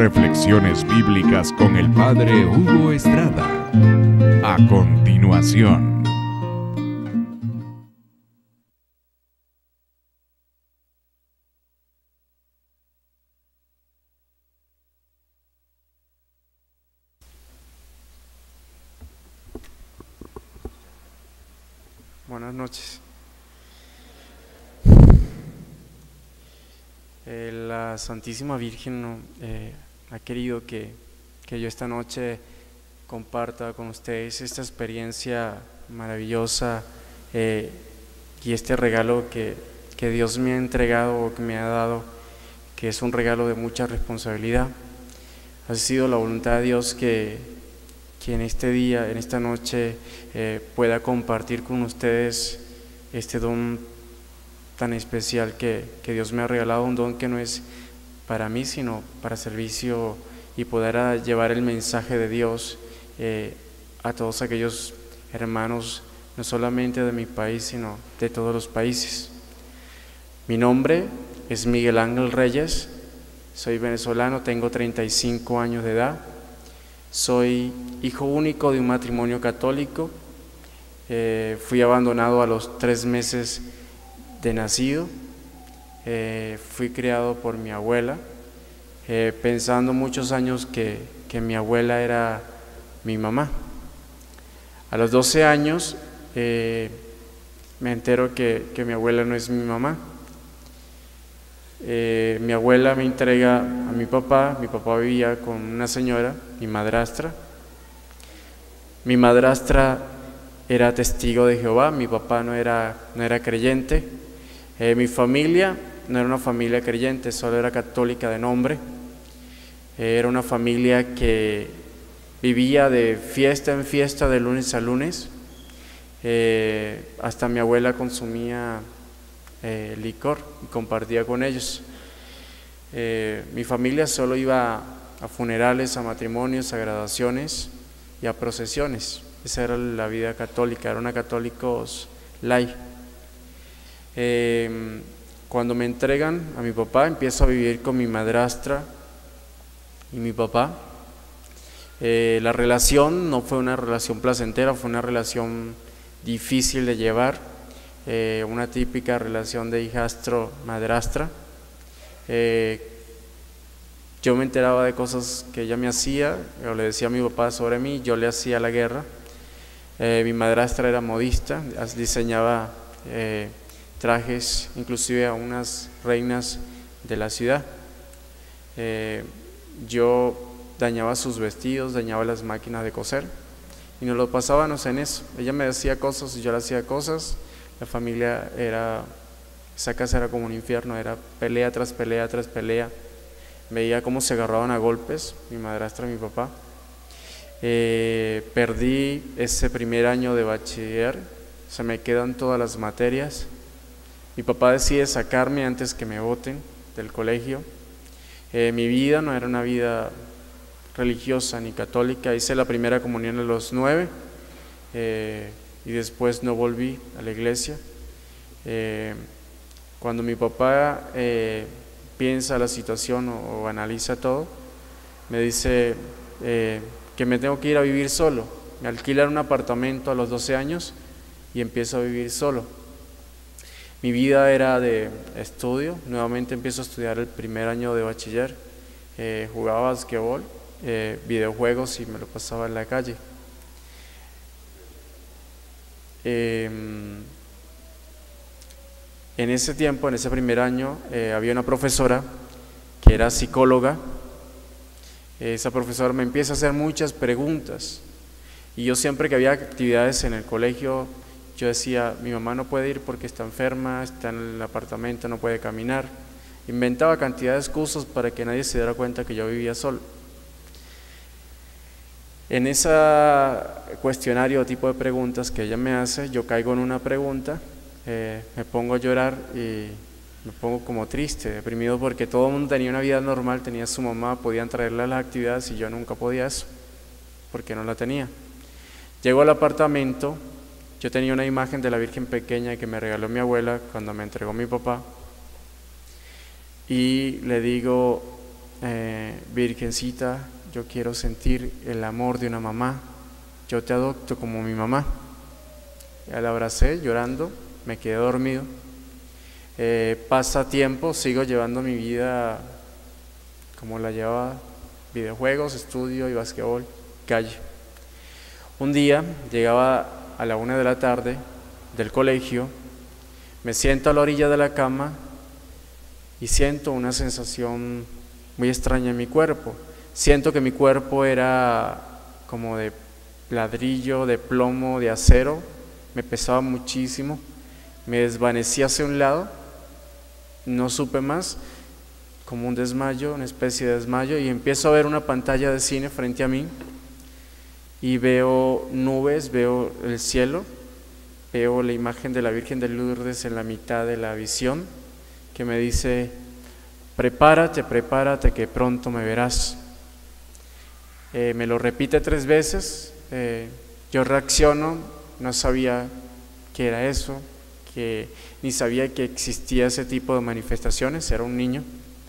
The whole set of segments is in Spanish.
Reflexiones bíblicas con el Padre Hugo Estrada. A continuación. Buenas noches. La Santísima Virgen ha querido que yo esta noche comparta con ustedes esta experiencia maravillosa y este regalo que Dios me ha entregado o que me ha dado, que es un regalo de mucha responsabilidad. Ha sido la voluntad de Dios que en este día, en esta noche, pueda compartir con ustedes este don tan especial que Dios me ha regalado, un don que no es para mí, sino para servicio y poder llevar el mensaje de Dios a todos aquellos hermanos, no solamente de mi país, sino de todos los países. Mi nombre es Miguel Ángel Reyes, soy venezolano, tengo 35 años de edad, soy hijo único de un matrimonio católico, fui abandonado a los 3 meses de nacido, fui criado por mi abuela, pensando muchos años que mi abuela era mi mamá. A los 12 años me entero que mi abuela no es mi mamá. Mi abuela me entrega a mi papá vivía con una señora, mi madrastra. Mi madrastra era testigo de Jehová, mi papá no era creyente. Mi familia no era una familia creyente, solo era católica de nombre. Era una familia que vivía de fiesta en fiesta, de lunes a lunes. Hasta mi abuela consumía licor y compartía con ellos. Mi familia solo iba a funerales, a matrimonios, a graduaciones y a procesiones. Esa era la vida católica, eran católicos lay. Cuando me entregan a mi papá, empiezo a vivir con mi madrastra y mi papá. La relación no fue una relación placentera, fue una relación difícil de llevar, una típica relación de hijastro-madrastra. Yo me enteraba de cosas que ella me hacía, o le decía a mi papá sobre mí, yo le hacía la guerra. Mi madrastra era modista, diseñaba trajes, inclusive a unas reinas de la ciudad. Yo dañaba sus vestidos, dañaba las máquinas de coser y nos lo pasábamos en eso. Ella me decía cosas y yo le hacía cosas. La familia esa casa era como un infierno, era pelea tras pelea tras pelea. Veía cómo se agarraban a golpes mi madrastra y mi papá. Perdí ese primer año de bachiller, se me quedan todas las materias. Mi papá decide sacarme antes que me boten del colegio. Mi vida no era una vida religiosa ni católica, hice la primera comunión a los 9 y después no volví a la iglesia. Cuando mi papá piensa la situación o analiza todo, me dice que me tengo que ir a vivir solo. Me alquilan un apartamento a los 12 años y empiezo a vivir solo. Mi vida era de estudio, nuevamente empiezo a estudiar el primer año de bachiller, jugaba basquetbol, videojuegos y me lo pasaba en la calle. En ese tiempo, en ese primer año, había una profesora que era psicóloga. Esa profesora me empieza a hacer muchas preguntas y yo siempre que había actividades en el colegio, yo decía, mi mamá no puede ir porque está enferma, está en el apartamento, no puede caminar. Inventaba cantidad de excusas para que nadie se diera cuenta que yo vivía solo. En ese cuestionario o tipo de preguntas que ella me hace, yo caigo en una pregunta, me pongo a llorar y me pongo como triste, deprimido, porque todo el mundo tenía una vida normal, tenía su mamá, podían traerla a las actividades y yo nunca podía eso, porque no la tenía. Llego al apartamento, yo tenía una imagen de la Virgen pequeña que me regaló mi abuela cuando me entregó mi papá, y le digo, Virgencita, yo quiero sentir el amor de una mamá, yo te adopto como mi mamá. Ya la abracé llorando, me quedé dormido. Pasa tiempo, sigo llevando mi vida como la llevaba: videojuegos, estudio y basquetbol, calle. Un día llegaba a la 1 de la tarde del colegio, me siento a la orilla de la cama y siento una sensación muy extraña en mi cuerpo. Siento que mi cuerpo era como de ladrillo, de plomo, de acero, me pesaba muchísimo, me desvanecí hacia un lado, no supe más, como un desmayo, una especie de desmayo, y empiezo a ver una pantalla de cine frente a mí y veo nubes, veo el cielo, veo la imagen de la Virgen de Lourdes en la mitad de la visión, que me dice: prepárate, prepárate, que pronto me verás. Me lo repite 3 veces, yo reacciono, no sabía qué era eso, ni sabía que existía ese tipo de manifestaciones, era un niño.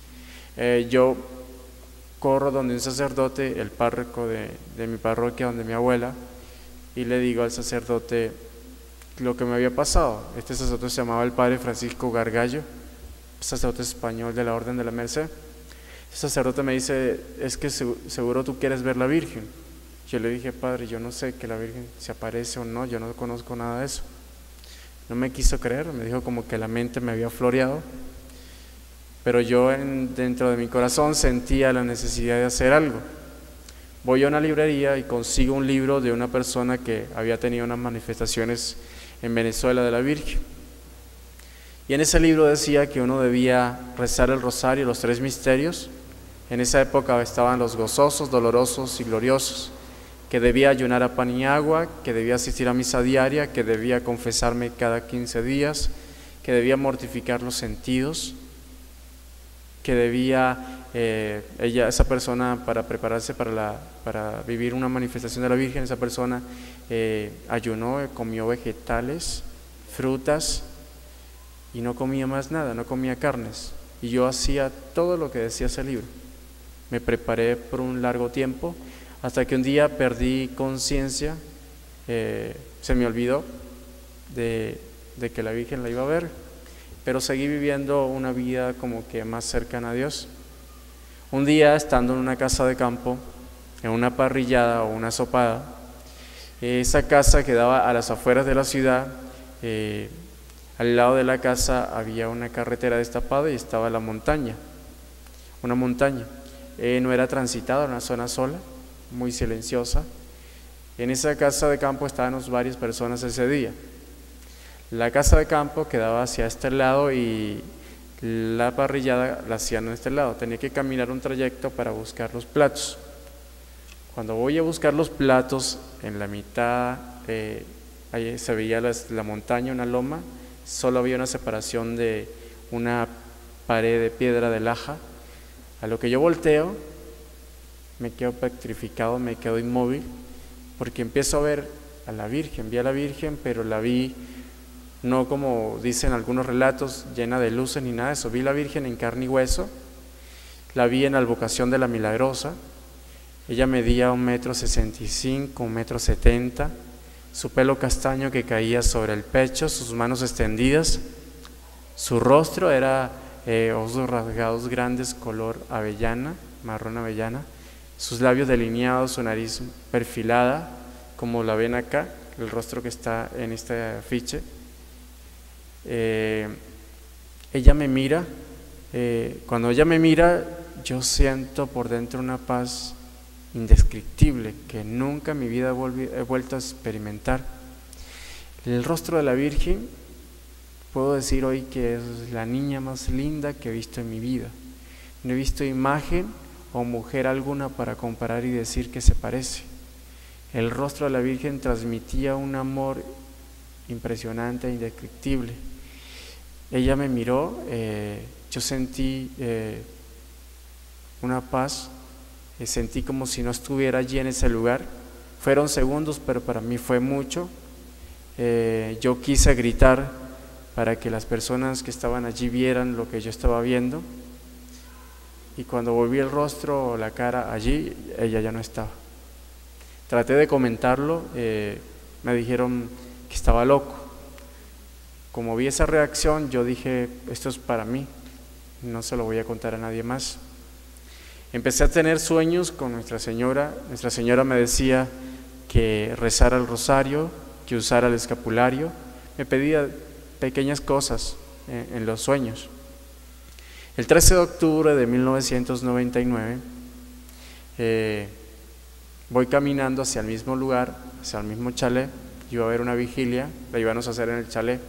Yo corro donde un sacerdote, el párroco de mi parroquia, donde mi abuela, y le digo al sacerdote lo que me había pasado. Este sacerdote se llamaba el padre Francisco Gargallo, sacerdote español de la Orden de la Merced. El sacerdote me dice: es que seguro tú quieres ver la Virgen. Yo le dije: padre, yo no sé que la Virgen se aparece o no, yo no conozco nada de eso. No me quiso creer, me dijo como que la mente me había floreado, pero yo dentro de mi corazón sentía la necesidad de hacer algo. Voy a una librería y consigo un libro de una persona que había tenido unas manifestaciones en Venezuela de la Virgen. Y en ese libro decía que uno debía rezar el rosario, los 3 misterios. En esa época estaban los gozosos, dolorosos y gloriosos, que debía ayunar a pan y agua, que debía asistir a misa diaria, que debía confesarme cada 15 días, que debía mortificar los sentidos, que debía, esa persona, para prepararse para vivir una manifestación de la Virgen, esa persona ayunó, comió vegetales, frutas, y no comía más nada, no comía carnes. Y yo hacía todo lo que decía ese libro. Me preparé por un largo tiempo, hasta que un día perdí conciencia, se me olvidó de que la Virgen la iba a ver, pero seguí viviendo una vida como que más cercana a Dios. Un día, estando en una casa de campo, en una parrillada o una sopada, esa casa quedaba a las afueras de la ciudad. Al lado de la casa había una carretera destapada y estaba la montaña, una montaña. No era transitada, era una zona sola, muy silenciosa. En esa casa de campo estábamos varias personas ese día. La casa de campo quedaba hacia este lado y la parrillada la hacían en este lado. Tenía que caminar un trayecto para buscar los platos. Cuando voy a buscar los platos, en la mitad ahí se veía la montaña, una loma. Solo había una separación de una pared de piedra de laja. A lo que yo volteo, me quedo petrificado, me quedo inmóvil, porque empiezo a ver a la Virgen. Vi a la Virgen, pero la vi no como dicen algunos relatos, llena de luces ni nada de eso. Vi la Virgen en carne y hueso, la vi en la advocación de la Milagrosa. Ella medía 1,65 m, 1,70 m, su pelo castaño que caía sobre el pecho, sus manos extendidas, su rostro era ojos rasgados grandes, color avellana, marrón avellana, sus labios delineados, su nariz perfilada, como la ven acá, el rostro que está en este afiche. Ella me mira, cuando ella me mira, yo siento por dentro una paz indescriptible que nunca en mi vida he vuelto a experimentar. El rostro de la Virgen, puedo decir hoy que es la niña más linda que he visto en mi vida. No he visto imagen o mujer alguna para comparar y decir que se parece. El rostro de la Virgen transmitía un amor impresionante e indescriptible. Ella me miró, yo sentí una paz, sentí como si no estuviera allí en ese lugar. Fueron segundos, pero para mí fue mucho. Yo quise gritar para que las personas que estaban allí vieran lo que yo estaba viendo, y cuando volví el rostro o la cara allí, ella ya no estaba. Traté de comentarlo, me dijeron que estaba loco. Como vi esa reacción, yo dije, esto es para mí, no se lo voy a contar a nadie más. Empecé a tener sueños con Nuestra Señora. Nuestra Señora me decía que rezara el rosario, que usara el escapulario. Me pedía pequeñas cosas en los sueños. El 13 de octubre de 1999, voy caminando hacia el mismo lugar, hacia el mismo chalet. Iba a haber una vigilia, la íbamos a hacer en el chalet.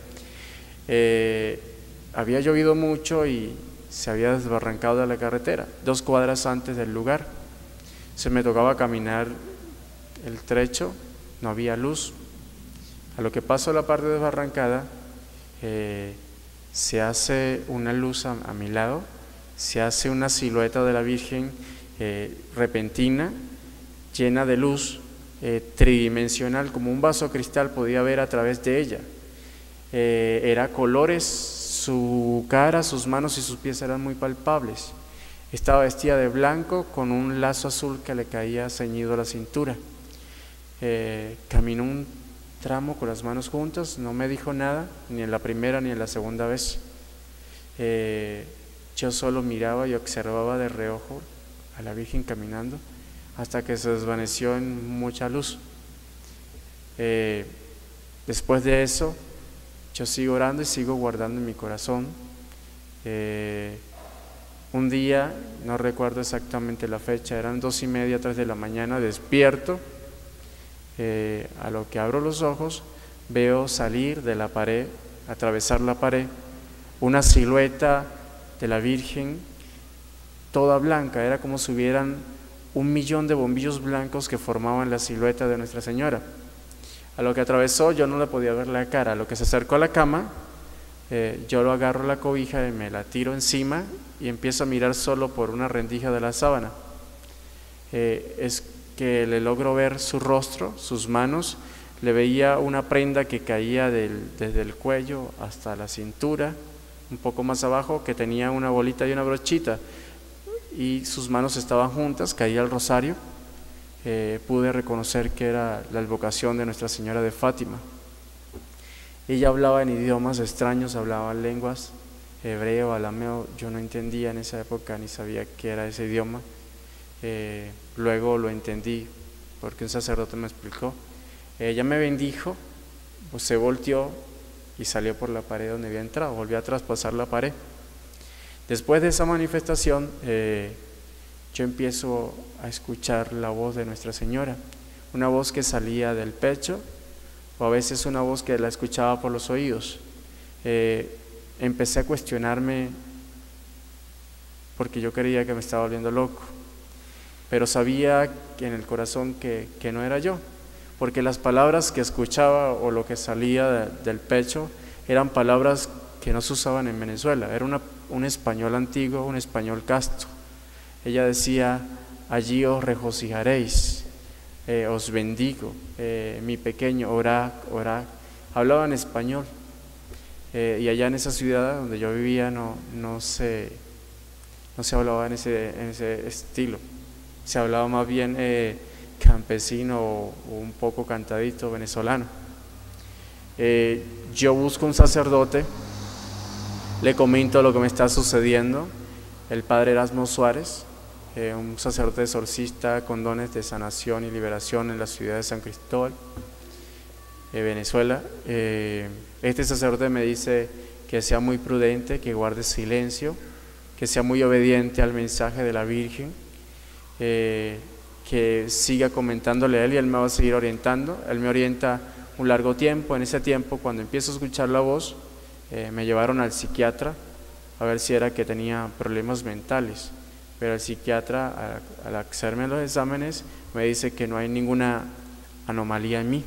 Había llovido mucho y se había desbarrancado de la carretera, 2 cuadras antes del lugar. Se me tocaba caminar el trecho, no había luz. A lo que paso la parte desbarrancada, se hace una luz a mi lado, se hace una silueta de la Virgen repentina, llena de luz, tridimensional, como un vaso cristal podía ver a través de ella. Era colores, su cara, sus manos y sus pies eran muy palpables. Estaba vestida de blanco con un lazo azul que le caía ceñido a la cintura. Caminó un tramo con las manos juntas, no me dijo nada, ni en la primera ni en la segunda vez. Yo solo miraba y observaba de reojo a la Virgen caminando hasta que se desvaneció en mucha luz. Después de eso, yo sigo orando y sigo guardando en mi corazón. Un día, no recuerdo exactamente la fecha, eran 2:30, 3 de la mañana, despierto. A lo que abro los ojos, veo salir de la pared, atravesar la pared, una silueta de la Virgen toda blanca. Era como si hubieran 1.000.000 de bombillos blancos que formaban la silueta de Nuestra Señora. A lo que atravesó, yo no le podía ver la cara. A lo que se acercó a la cama, yo lo agarro la cobija y me la tiro encima y empiezo a mirar solo por una rendija de la sábana. Es que le logro ver su rostro, sus manos. Le veía una prenda que caía desde el cuello hasta la cintura, un poco más abajo, que tenía una bolita y una brochita, y sus manos estaban juntas, caía el rosario. Pude reconocer que era la advocación de Nuestra Señora de Fátima. Ella hablaba en idiomas extraños, hablaba en lenguas, hebreo, arameo. Yo no entendía en esa época ni sabía qué era ese idioma. Luego lo entendí porque un sacerdote me explicó. Ella me bendijo, pues se volteó y salió por la pared donde había entrado, volvió a traspasar la pared. Después de esa manifestación, yo empiezo a escuchar la voz de Nuestra Señora, una voz que salía del pecho, o a veces una voz que la escuchaba por los oídos. Empecé a cuestionarme porque yo creía que me estaba volviendo loco, pero sabía que en el corazón que no era yo, porque las palabras que escuchaba o lo que salía del pecho eran palabras que no se usaban en Venezuela. Era un español antiguo, un español casto. Ella decía: allí os regocijaréis, os bendigo, mi pequeño, orad, orad. Hablaba en español. Y allá en esa ciudad donde yo vivía no se hablaba en ese estilo. Se hablaba más bien campesino o un poco cantadito venezolano. Yo busco un sacerdote, le comento lo que me está sucediendo. El padre Erasmo Suárez, un sacerdote exorcista con dones de sanación y liberación en la ciudad de San Cristóbal, Venezuela. Este sacerdote me dice que sea muy prudente, que guarde silencio, que sea muy obediente al mensaje de la Virgen, que siga comentándole a él y él me va a seguir orientando. Él me orienta un largo tiempo. En ese tiempo, cuando empiezo a escuchar la voz, me llevaron al psiquiatra a ver si era que tenía problemas mentales, pero el psiquiatra, al hacerme los exámenes, me dice que no hay ninguna anomalía en mí.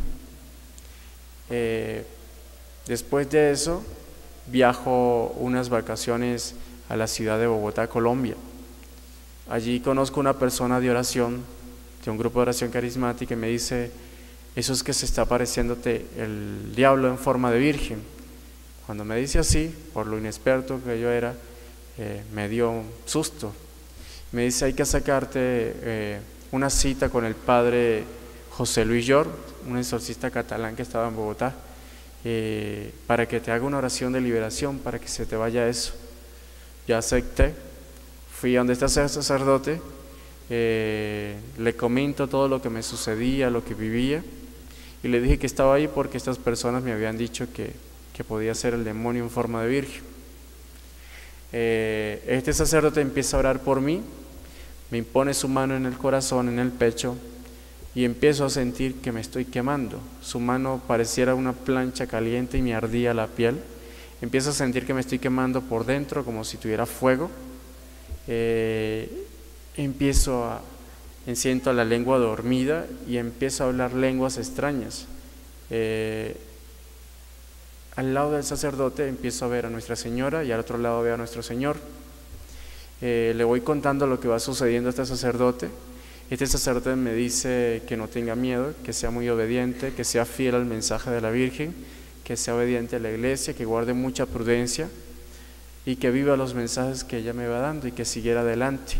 Después de eso, viajo unas vacaciones a la ciudad de Bogotá, Colombia. Allí conozco una persona de oración, de un grupo de oración carismática, y me dice: eso es que se está apareciéndote el diablo en forma de virgen. Cuando me dice así, por lo inexperto que yo era, me dio un susto. Me dice, hay que sacarte una cita con el padre José Luis Llor, un exorcista catalán que estaba en Bogotá, para que te haga una oración de liberación, para que se te vaya eso. Yo acepté, fui a donde está ese sacerdote, le comento todo lo que me sucedía, lo que vivía, y le dije que estaba ahí porque estas personas me habían dicho que podía ser el demonio en forma de virgen. Este sacerdote empieza a orar por mí, me impone su mano en el corazón, en el pecho, y empiezo a sentir que me estoy quemando. Su mano pareciera una plancha caliente y me ardía la piel. Empiezo a sentir que me estoy quemando por dentro como si tuviera fuego. Siento la lengua dormida y empiezo a hablar lenguas extrañas. Al lado del sacerdote empiezo a ver a Nuestra Señora y al otro lado veo a Nuestro Señor. Le voy contando lo que va sucediendo a este sacerdote. Este sacerdote me dice que no tenga miedo, que sea muy obediente, que sea fiel al mensaje de la Virgen, que sea obediente a la iglesia, que guarde mucha prudencia y que viva los mensajes que ella me va dando y que siguiera adelante.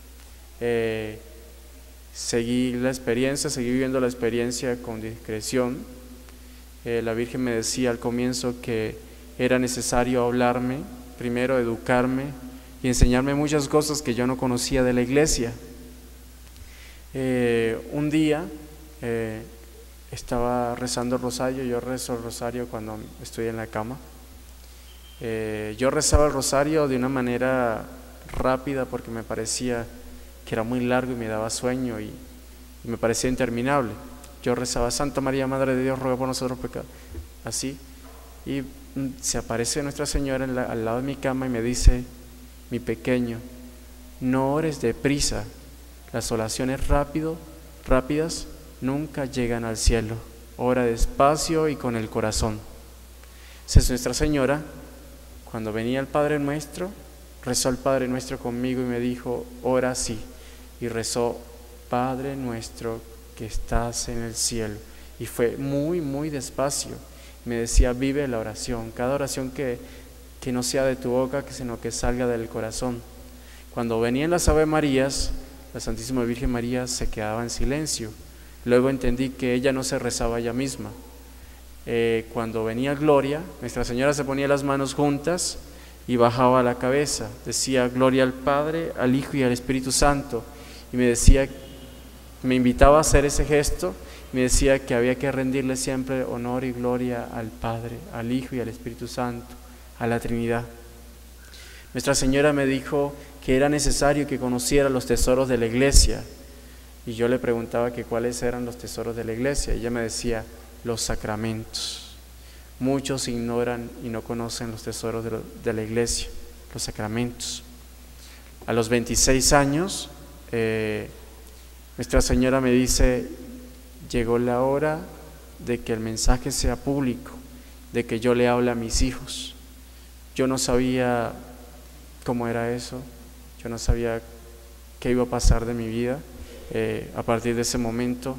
Seguí viviendo la experiencia con discreción. La Virgen me decía al comienzo que era necesario hablarme, primero educarme y enseñarme muchas cosas que yo no conocía de la iglesia. Un día estaba rezando el rosario. Yo rezo el rosario cuando estoy en la cama. Yo rezaba el rosario de una manera rápida porque me parecía que era muy largo y me daba sueño y me parecía interminable. Yo rezaba, Santa María, Madre de Dios, ruega por nosotros pecadores, así, y se aparece Nuestra Señora al lado de mi cama y me dice, mi pequeño, no ores deprisa, las oraciones rápidas nunca llegan al cielo, ora despacio y con el corazón. Entonces Nuestra Señora, cuando venía el Padre Nuestro, rezó el Padre Nuestro conmigo y me dijo, ora así, y rezó, Padre Nuestro que estás en el cielo, y fue muy muy despacio. Me decía, vive la oración, cada oración que no sea de tu boca, sino que salga del corazón. Cuando venían las Ave Marías, la Santísima Virgen María se quedaba en silencio. Luego entendí que ella no se rezaba ella misma. Cuando venía Gloria, Nuestra Señora se ponía las manos juntas y bajaba la cabeza, decía gloria al Padre, al Hijo y al Espíritu Santo, y me invitaba a hacer ese gesto. Me decía que había que rendirle siempre honor y gloria al Padre, al Hijo y al Espíritu Santo, a la Trinidad. Nuestra Señora me dijo que era necesario que conociera los tesoros de la iglesia, y yo le preguntaba que cuáles eran los tesoros de la iglesia, y ella me decía, los sacramentos. Muchos ignoran y no conocen los tesoros de la iglesia, los sacramentos. A los 26 años, Nuestra Señora me dice, llegó la hora de que el mensaje sea público, de que yo le hable a mis hijos. Yo no sabía cómo era eso, yo no sabía qué iba a pasar de mi vida a partir de ese momento.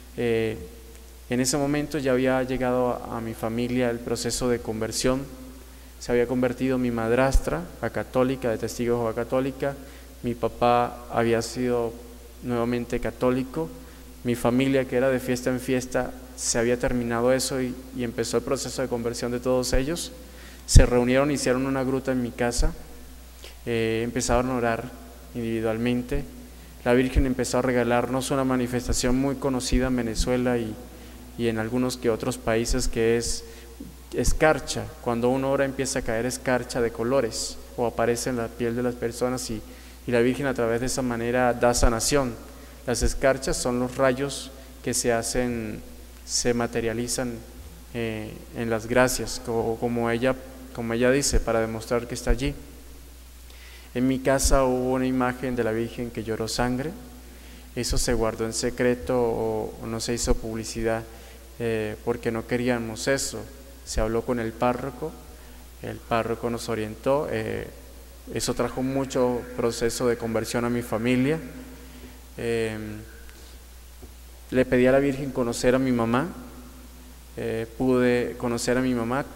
En ese momento ya había llegado a mi familia el proceso de conversión. Se había convertido mi madrastra a católica, de Testigo de Jehová católica. Mi papá había sido nuevamente católico. Mi familia, que era de fiesta en fiesta, se había terminado eso y empezó el proceso de conversión de todos ellos. Se reunieron, hicieron una gruta en mi casa, empezaron a orar individualmente. La Virgen empezó a regalarnos una manifestación muy conocida en Venezuela y en algunos que otros países, que es escarcha. Cuando uno ora empieza a caer escarcha de colores o aparece en la piel de las personas y la Virgen a través de esa manera da sanación. Las escarchas son los rayos que se materializan en las gracias, como ella dice, para demostrar que está allí. En mi casa hubo una imagen de la Virgen que lloró sangre. Eso se guardó en secreto o no se hizo publicidad porque no queríamos eso. Se habló con el párroco nos orientó. Eso trajo mucho proceso de conversión a mi familia. Le pedí a la Virgen conocer a mi mamá. Pude conocer a mi mamá.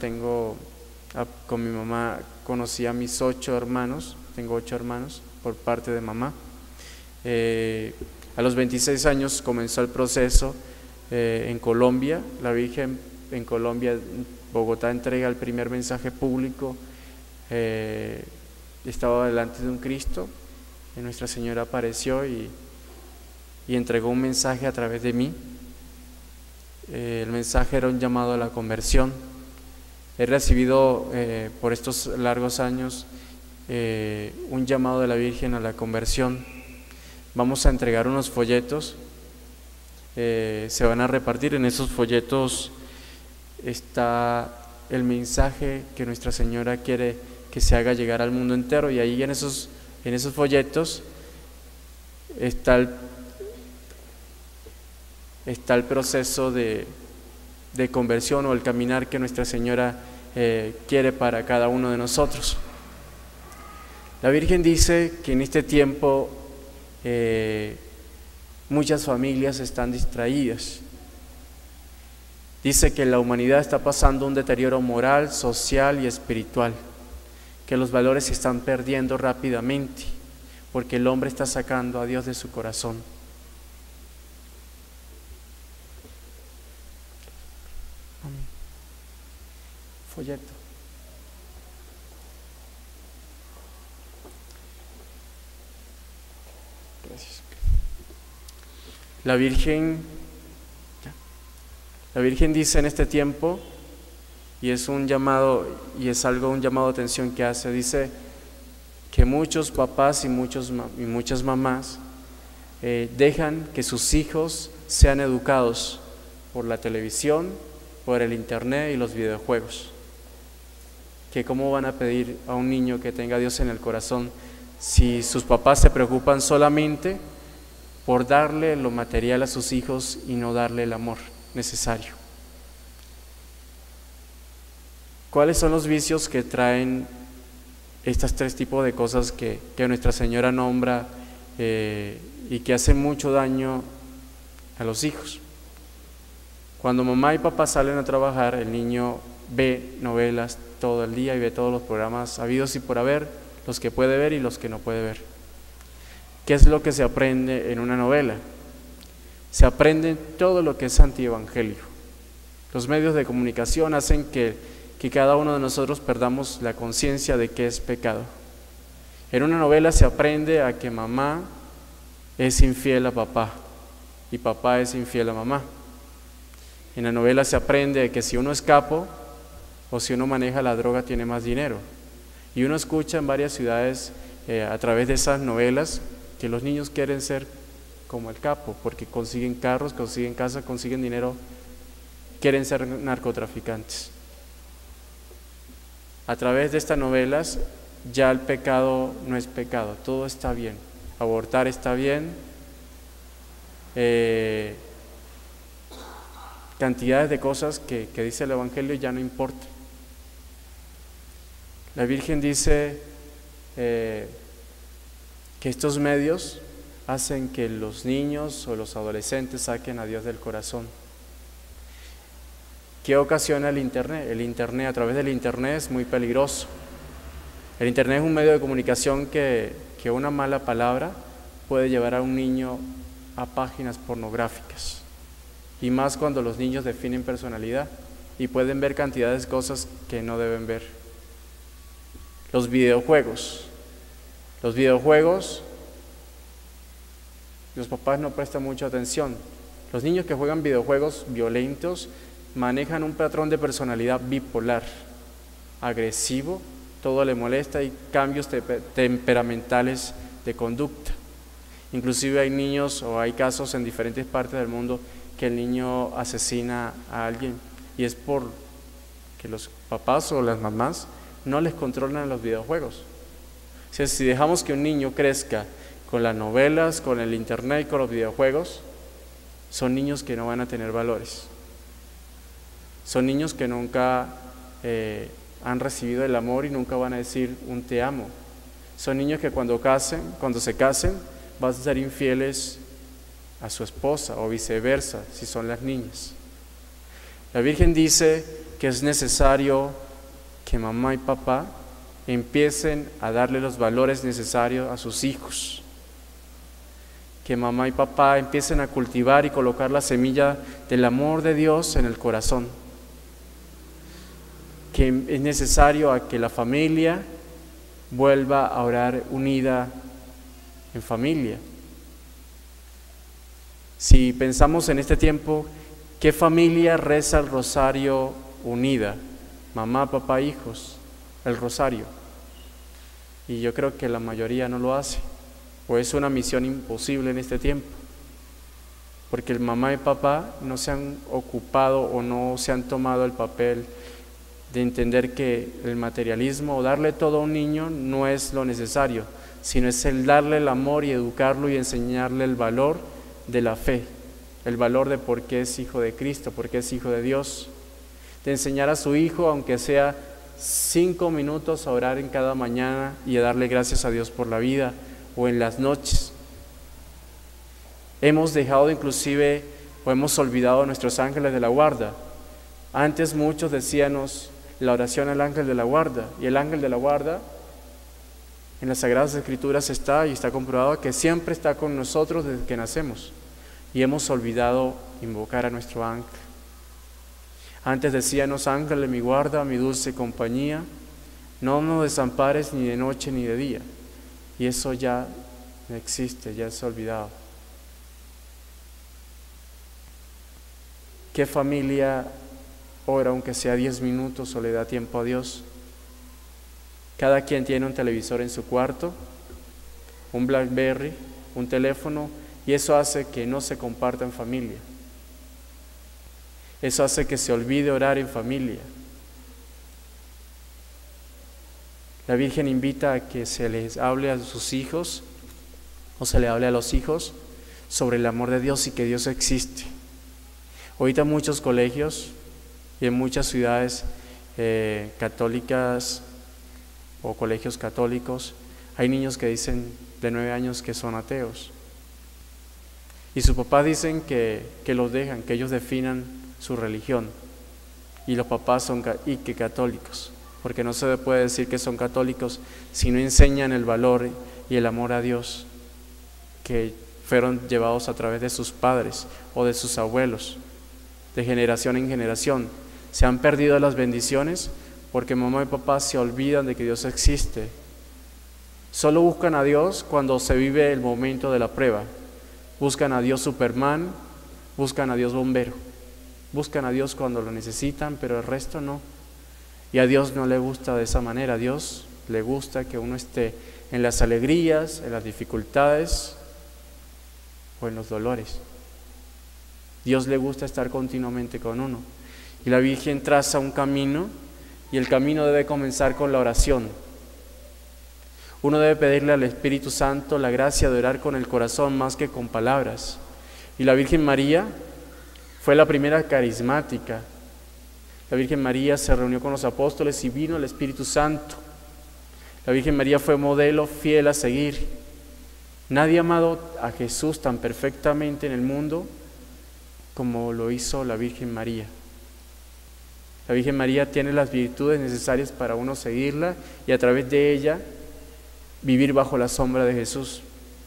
Con mi mamá conocí a mis 8 hermanos. Tengo 8 hermanos por parte de mamá. A los 26 años comenzó el proceso en Colombia. La Virgen en Colombia, Bogotá, entrega el primer mensaje público. Estaba delante de un Cristo y Nuestra Señora apareció y entregó un mensaje a través de mí. El mensaje era un llamado a la conversión. He recibido por estos largos años un llamado de la Virgen a la conversión. Vamos a entregar unos folletos, se van a repartir. En esos folletos está el mensaje que Nuestra Señora quiere que se haga llegar al mundo entero, y ahí en esos folletos está el proceso de conversión, o el caminar que Nuestra Señora quiere para cada uno de nosotros. La Virgen dice que en este tiempo muchas familias están distraídas. Dice que la humanidad está pasando un deterioro moral, social y espiritual, que los valores se están perdiendo rápidamente, porque el hombre está sacando a Dios de su corazón. Folleto. Gracias. La Virgen dice en este tiempo, y es un llamado, y es un llamado de atención que hace, dice que muchos papás y muchas mamás dejan que sus hijos sean educados por la televisión, por el internet y los videojuegos. Que cómo van a pedir a un niño que tenga a Dios en el corazón si sus papás se preocupan solamente por darle lo material a sus hijos y no darle el amor necesario. ¿Cuáles son los vicios que traen estos tres tipos de cosas que Nuestra Señora nombra y que hacen mucho daño a los hijos? Cuando mamá y papá salen a trabajar, el niño ve novelas todo el día y ve todos los programas habidos y por haber, los que puede ver y los que no puede ver. ¿Qué es lo que se aprende en una novela? Se aprende todo lo que es antievangelio. Los medios de comunicación hacen que cada uno de nosotros perdamos la conciencia de qué es pecado. En una novela se aprende a que mamá es infiel a papá y papá es infiel a mamá. En la novela se aprende que si uno es capo o si uno maneja la droga tiene más dinero. Y uno escucha en varias ciudades a través de esas novelas que los niños quieren ser como el capo porque consiguen carros, consiguen casa, consiguen dinero, quieren ser narcotraficantes. A través de estas novelas ya el pecado no es pecado, todo está bien. Abortar está bien, cantidades de cosas que dice el Evangelio ya no importan. La Virgen dice que estos medios hacen que los niños o los adolescentes saquen a Dios del corazón. ¿Qué ocasiona el Internet? El Internet, a través del Internet es muy peligroso. El Internet es un medio de comunicación que una mala palabra puede llevar a un niño a páginas pornográficas. Y más cuando los niños definen personalidad y pueden ver cantidades de cosas que no deben ver. Los videojuegos, los papás no prestan mucha atención. Los niños que juegan videojuegos violentos manejan un patrón de personalidad bipolar, agresivo, todo le molesta y cambios temperamentales de conducta. Inclusive hay niños o hay casos en diferentes partes del mundo que el niño asesina a alguien y es por que los papás o las mamás no les controlan los videojuegos. O sea, si dejamos que un niño crezca con las novelas, con el internet y con los videojuegos, son niños que no van a tener valores. Son niños que nunca han recibido el amor y nunca van a decir un te amo. Son niños que cuando se casen, van a ser infieles a su esposa o viceversa, si son las niñas. La Virgen dice que es necesario que mamá y papá empiecen a darle los valores necesarios a sus hijos. que mamá y papá empiecen a cultivar y colocar la semilla del amor de Dios en el corazón. Que es necesario a que la familia vuelva a orar unida en familia. Si pensamos en este tiempo, ¿qué familia reza el rosario unida? Mamá, papá, hijos, el rosario. Y yo creo que la mayoría no lo hace, o es una misión imposible en este tiempo, porque el mamá y papá no se han ocupado o no se han tomado el papel de entender que el materialismo o darle todo a un niño no es lo necesario, sino es el darle el amor y educarlo y enseñarle el valor de la fe, el valor de por qué es hijo de Cristo, por qué es hijo de Dios, de enseñar a su hijo, aunque sea 5 minutos, a orar en cada mañana y a darle gracias a Dios por la vida, o en las noches. Hemos dejado inclusive, o hemos olvidado a nuestros ángeles de la guarda. Antes muchos decíamos la oración al ángel de la guarda, y el ángel de la guarda en las Sagradas Escrituras está, y está comprobado que siempre está con nosotros desde que nacemos, y hemos olvidado invocar a nuestro ángel. Antes decíamos: ángel de mi guarda, mi dulce compañía, no nos desampares ni de noche ni de día, y eso ya no existe, ya es olvidado. ¿Qué familia ora aunque sea 10 minutos o le da tiempo a Dios? Cada quien tiene un televisor en su cuarto, un BlackBerry, un teléfono, y eso hace que no se comparta en familia. Eso hace que se olvide orar en familia. La Virgen invita a que se les hable a sus hijos, o se le hable a los hijos, sobre el amor de Dios y que Dios existe. Ahorita en muchos colegios y en muchas ciudades católicas o colegios católicos, hay niños que dicen de 9 años que son ateos. Y sus papás dicen que los dejan, que ellos definan su religión. Y los papás son católicos, porque no se puede decir que son católicos si no enseñan el valor y el amor a Dios que fueron llevados a través de sus padres o de sus abuelos, de generación en generación. Se han perdido las bendiciones porque mamá y papá se olvidan de que Dios existe. Solo buscan a Dios cuando se vive el momento de la prueba. Buscan a Dios Superman, buscan a Dios bombero, buscan a Dios cuando lo necesitan, pero el resto no. Y a Dios no le gusta de esa manera. A Dios le gusta que uno esté en las alegrías, en las dificultades o en los dolores. Dios le gusta estar continuamente con uno. Y la Virgen traza un camino, y el camino debe comenzar con la oración. Uno debe pedirle al Espíritu Santo la gracia de orar con el corazón más que con palabras. Y la Virgen María fue la primera carismática. La Virgen María se reunió con los apóstoles y vino el Espíritu Santo. La Virgen María fue modelo fiel a seguir. Nadie ha amado a Jesús tan perfectamente en el mundo como lo hizo la Virgen María. La Virgen María tiene las virtudes necesarias para uno seguirla y a través de ella vivir bajo la sombra de Jesús.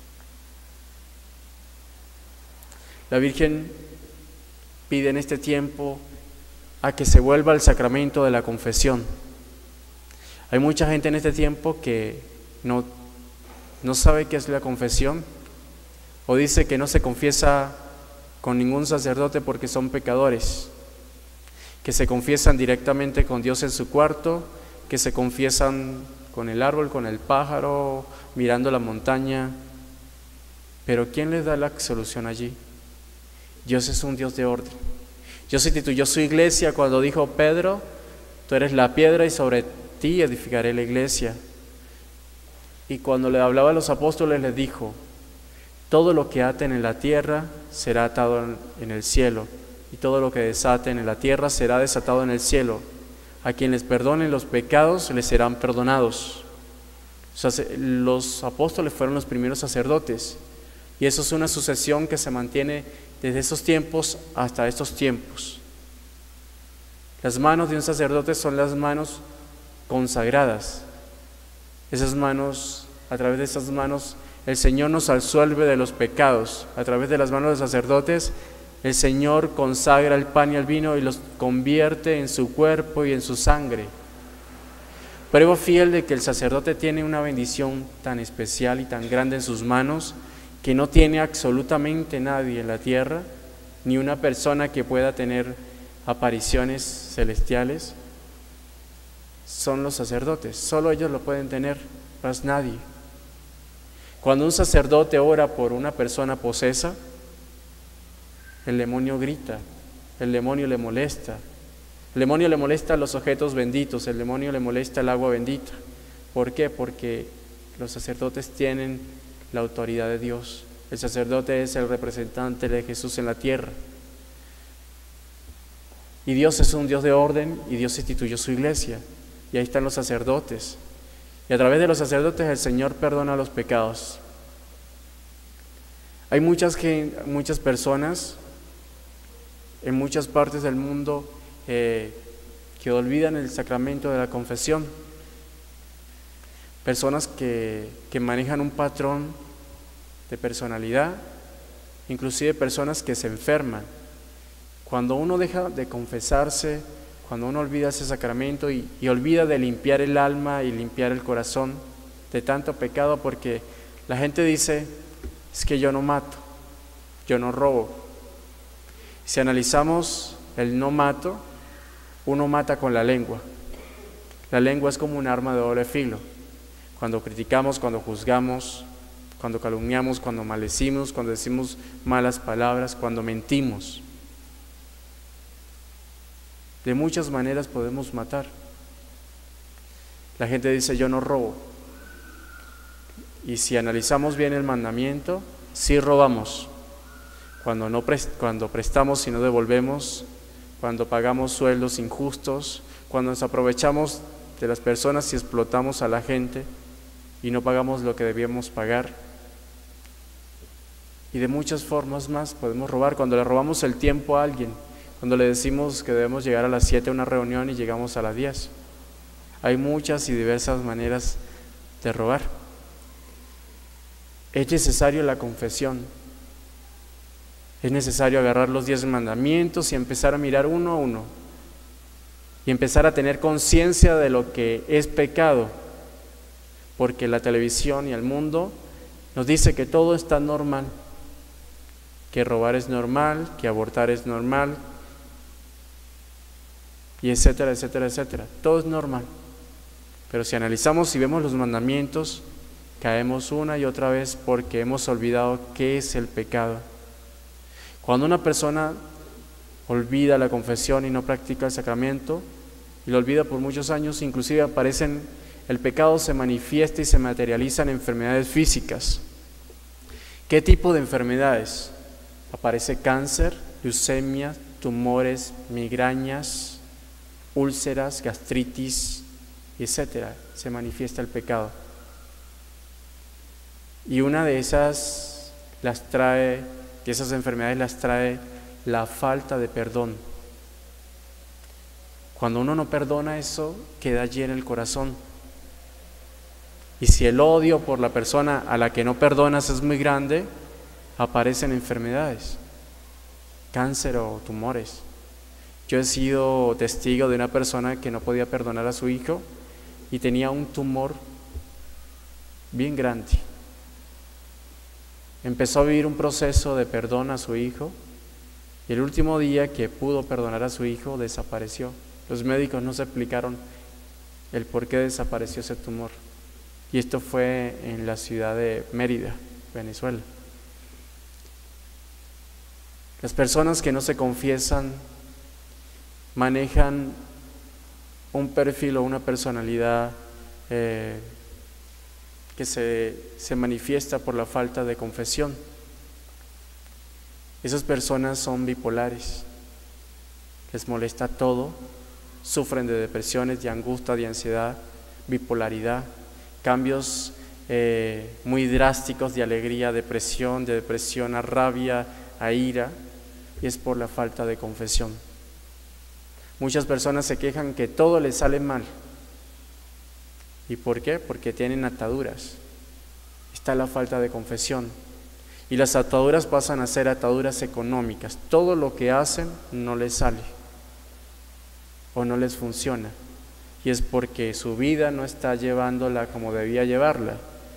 La Virgen pide en este tiempo a que se vuelva al sacramento de la confesión. Hay mucha gente en este tiempo que no sabe qué es la confesión, o dice que no se confiesa con ningún sacerdote porque son pecadores, que se confiesan directamente con Dios en su cuarto, que se confiesan con el árbol, con el pájaro, mirando la montaña. Pero ¿quién les da la solución allí? Dios es un Dios de orden. Dios instituyó su iglesia cuando dijo: Pedro, tú eres la piedra y sobre ti edificaré la iglesia. Y cuando le hablaba a los apóstoles les dijo: todo lo que aten en la tierra será atado en el cielo, y todo lo que desaten en la tierra será desatado en el cielo. A quien les perdonen los pecados les serán perdonados. Los apóstoles fueron los primeros sacerdotes, y eso es una sucesión que se mantiene desde esos tiempos hasta estos tiempos. Las manos de un sacerdote son las manos consagradas. Esas manos, a través de esas manos, el Señor nos absuelve de los pecados. A través de las manos de los sacerdotes, el Señor consagra el pan y el vino y los convierte en su cuerpo y en su sangre. Prueba fiel de que el sacerdote tiene una bendición tan especial y tan grande en sus manos que no tiene absolutamente nadie en la tierra, ni una persona que pueda tener apariciones celestiales. Son los sacerdotes, solo ellos lo pueden tener, más nadie. Cuando un sacerdote ora por una persona posesa, el demonio grita, el demonio le molesta. El demonio le molesta los objetos benditos, el demonio le molesta el agua bendita. ¿Por qué? Porque los sacerdotes tienen la autoridad de Dios. El sacerdote es el representante de Jesús en la tierra. Y Dios es un Dios de orden y Dios instituyó su iglesia. Y ahí están los sacerdotes. Y a través de los sacerdotes el Señor perdona los pecados. Hay muchas personas en muchas partes del mundo que olvidan el sacramento de la confesión. Personas que manejan un patrón de personalidad, inclusive personas que se enferman. Cuando uno deja de confesarse, cuando uno olvida ese sacramento y olvida de limpiar el alma y limpiar el corazón de tanto pecado, porque la gente dice, es que yo no mato, yo no robo. Si analizamos el no mato, uno mata con la lengua. La lengua es como un arma de doble filo. Cuando criticamos, cuando juzgamos, cuando calumniamos, cuando maldecimos, cuando decimos malas palabras, cuando mentimos. De muchas maneras podemos matar. La gente dice, yo no robo. Y si analizamos bien el mandamiento, sí robamos. Cuando prestamos y no devolvemos, cuando pagamos sueldos injustos, cuando nos aprovechamos de las personas y explotamos a la gente y no pagamos lo que debíamos pagar. Y de muchas formas más podemos robar. Cuando le robamos el tiempo a alguien, cuando le decimos que debemos llegar a las 7 a una reunión y llegamos a las 10. Hay muchas y diversas maneras de robar. Es necesario la confesión. Es necesario agarrar los 10 mandamientos y empezar a mirar uno a uno. Y empezar a tener conciencia de lo que es pecado. Porque la televisión y el mundo nos dice que todo está normal. Que robar es normal, que abortar es normal. Y etcétera, etcétera, etcétera. Todo es normal. Pero si analizamos y vemos los mandamientos, caemos una y otra vez porque hemos olvidado qué es el pecado. Cuando una persona olvida la confesión y no practica el sacramento, y lo olvida por muchos años, inclusive el pecado se manifiesta y se materializa en enfermedades físicas. ¿Qué tipo de enfermedades? Aparece cáncer, leucemia, tumores, migrañas, úlceras, gastritis, etcétera. Se manifiesta el pecado. Y una de esas enfermedades las trae la falta de perdón. Cuando uno no perdona, eso queda allí en el corazón. Y si el odio por la persona a la que no perdonas es muy grande, aparecen enfermedades, cáncer o tumores. Yo he sido testigo de una persona que no podía perdonar a su hijo y tenía un tumor bien grande. Empezó a vivir un proceso de perdón a su hijo y el último día que pudo perdonar a su hijo desapareció. Los médicos no se explicaron el por qué desapareció ese tumor. Y esto fue en la ciudad de Mérida, Venezuela. Las personas que no se confiesan manejan un perfil o una personalidad que se manifiesta por la falta de confesión. Esas personas son bipolares, les molesta todo, sufren de depresiones, de angustia, de ansiedad, bipolaridad, cambios muy drásticos de alegría a depresión, de depresión a rabia, a ira, y es por la falta de confesión. Muchas personas se quejan que todo les sale mal. ¿Y por qué? Porque tienen ataduras. está la falta de confesión. Y las ataduras pasan a ser ataduras económicas. Todo lo que hacen no les sale o no les funciona. Y es porque su vida no está llevándola como debía llevarla.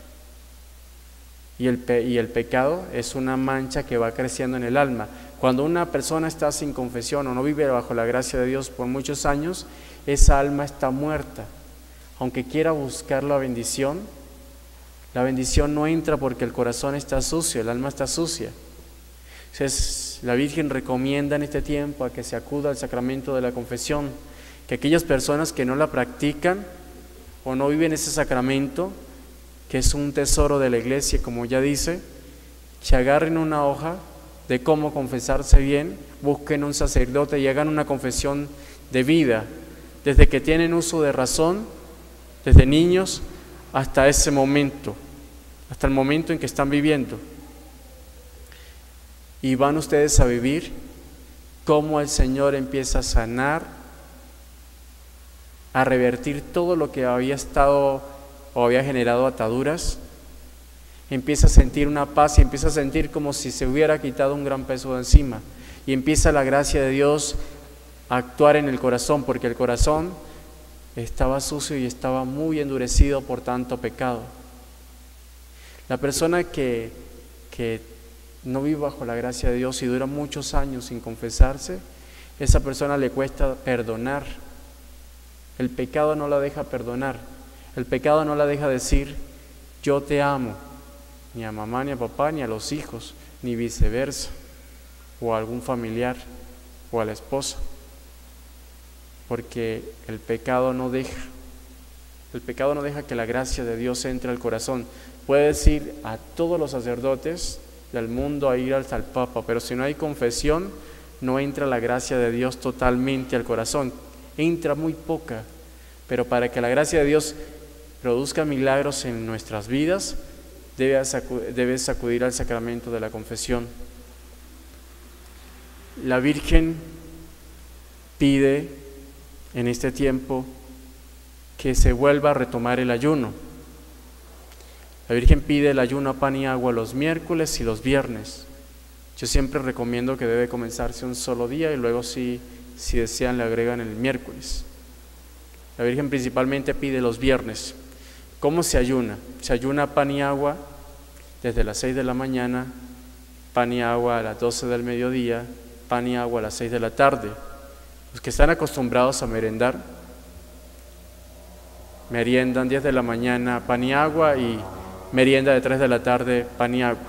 Y el pecado es una mancha que va creciendo en el alma. Cuando una persona está sin confesión o no vive bajo la gracia de Dios por muchos años, esa alma está muerta. Aunque quiera buscar la bendición no entra porque el corazón está sucio, el alma está sucia. Entonces, la Virgen recomienda en este tiempo a que se acuda al sacramento de la confesión, que aquellas personas que no la practican o no viven ese sacramento, que es un tesoro de la iglesia, como ya dice, que agarren una hoja de cómo confesarse bien, busquen un sacerdote y hagan una confesión de vida, desde que tienen uso de razón, desde niños hasta ese momento, hasta el momento en que están viviendo. Y van ustedes a vivir cómo el Señor empieza a sanar, a revertir todo lo que había estado o había generado ataduras. Empieza a sentir una paz y empieza a sentir como si se hubiera quitado un gran peso de encima. Y empieza la gracia de Dios a actuar en el corazón, porque el corazón estaba sucio y estaba muy endurecido por tanto pecado. La persona que no vive bajo la gracia de Dios y dura muchos años sin confesarse, esa persona le cuesta perdonar. El pecado no la deja perdonar. El pecado no la deja decir, yo te amo, ni a mamá, ni a papá, ni a los hijos, ni viceversa, o a algún familiar, o a la esposa. Porque el pecado no deja que la gracia de Dios entre al corazón. Puede decir a todos los sacerdotes del mundo a ir hasta el Papa, pero si no hay confesión, no entra la gracia de Dios totalmente al corazón. Entra muy poca, pero para que la gracia de Dios produzca milagros en nuestras vidas, debes acudir al sacramento de la confesión. La Virgen pide en este tiempo que se vuelva a retomar el ayuno. La Virgen pide el ayuno a pan y agua los miércoles y los viernes. Yo siempre recomiendo que debe comenzarse un solo día y luego si desean le agregan el miércoles. La Virgen principalmente pide los viernes. ¿Cómo se ayuna? Se ayuna pan y agua desde las 6 de la mañana, pan y agua a las 12 del mediodía, pan y agua a las 6 de la tarde. Los que están acostumbrados a merendar, meriendan 10 de la mañana pan y agua y merienda de 3 de la tarde pan y agua.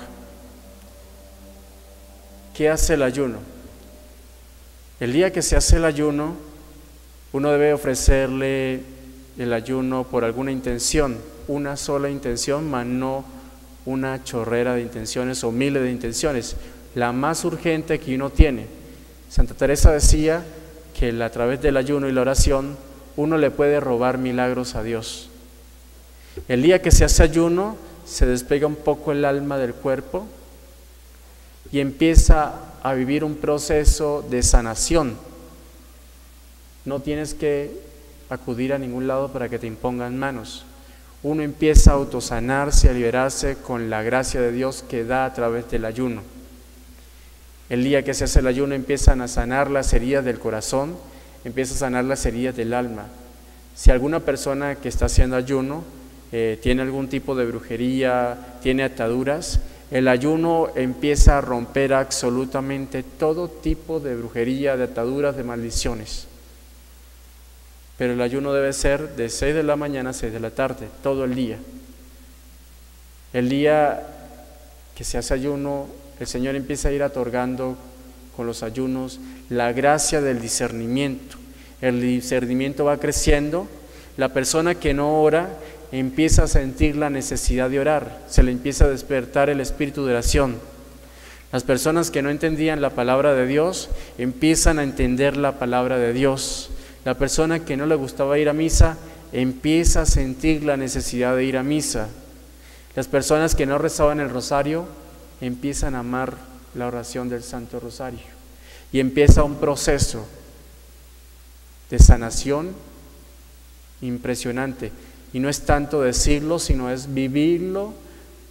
¿Qué hace el ayuno? El día que se hace el ayuno, uno debe ofrecerle el ayuno por alguna intención, una sola intención, mas no una chorrera de intenciones o miles de intenciones, la más urgente que uno tiene. Santa Teresa decía que a través del ayuno y la oración uno le puede robar milagros a Dios. El día que se hace ayuno, se despega un poco el alma del cuerpo y empieza a vivir un proceso de sanación. No tienes que acudir a ningún lado para que te impongan manos. Uno empieza a autosanarse, a liberarse con la gracia de Dios que da a través del ayuno. El día que se hace el ayuno empiezan a sanar las heridas del corazón, empieza a sanar las heridas del alma. Si alguna persona que está haciendo ayuno tiene algún tipo de brujería, tiene ataduras, el ayuno empieza a romper absolutamente todo tipo de brujería, de ataduras, de maldiciones. Pero el ayuno debe ser de 6 de la mañana a 6 de la tarde, todo el día. El día que se hace ayuno, el Señor empieza a ir otorgando con los ayunos la gracia del discernimiento. El discernimiento va creciendo. La persona que no ora empieza a sentir la necesidad de orar, se le empieza a despertar el espíritu de oración. Las personas que no entendían la palabra de Dios empiezan a entender la palabra de Dios. La persona que no le gustaba ir a misa empieza a sentir la necesidad de ir a misa. Las personas que no rezaban el rosario empiezan a amar la oración del Santo Rosario y empieza un proceso de sanación impresionante. Y no es tanto decirlo, sino es vivirlo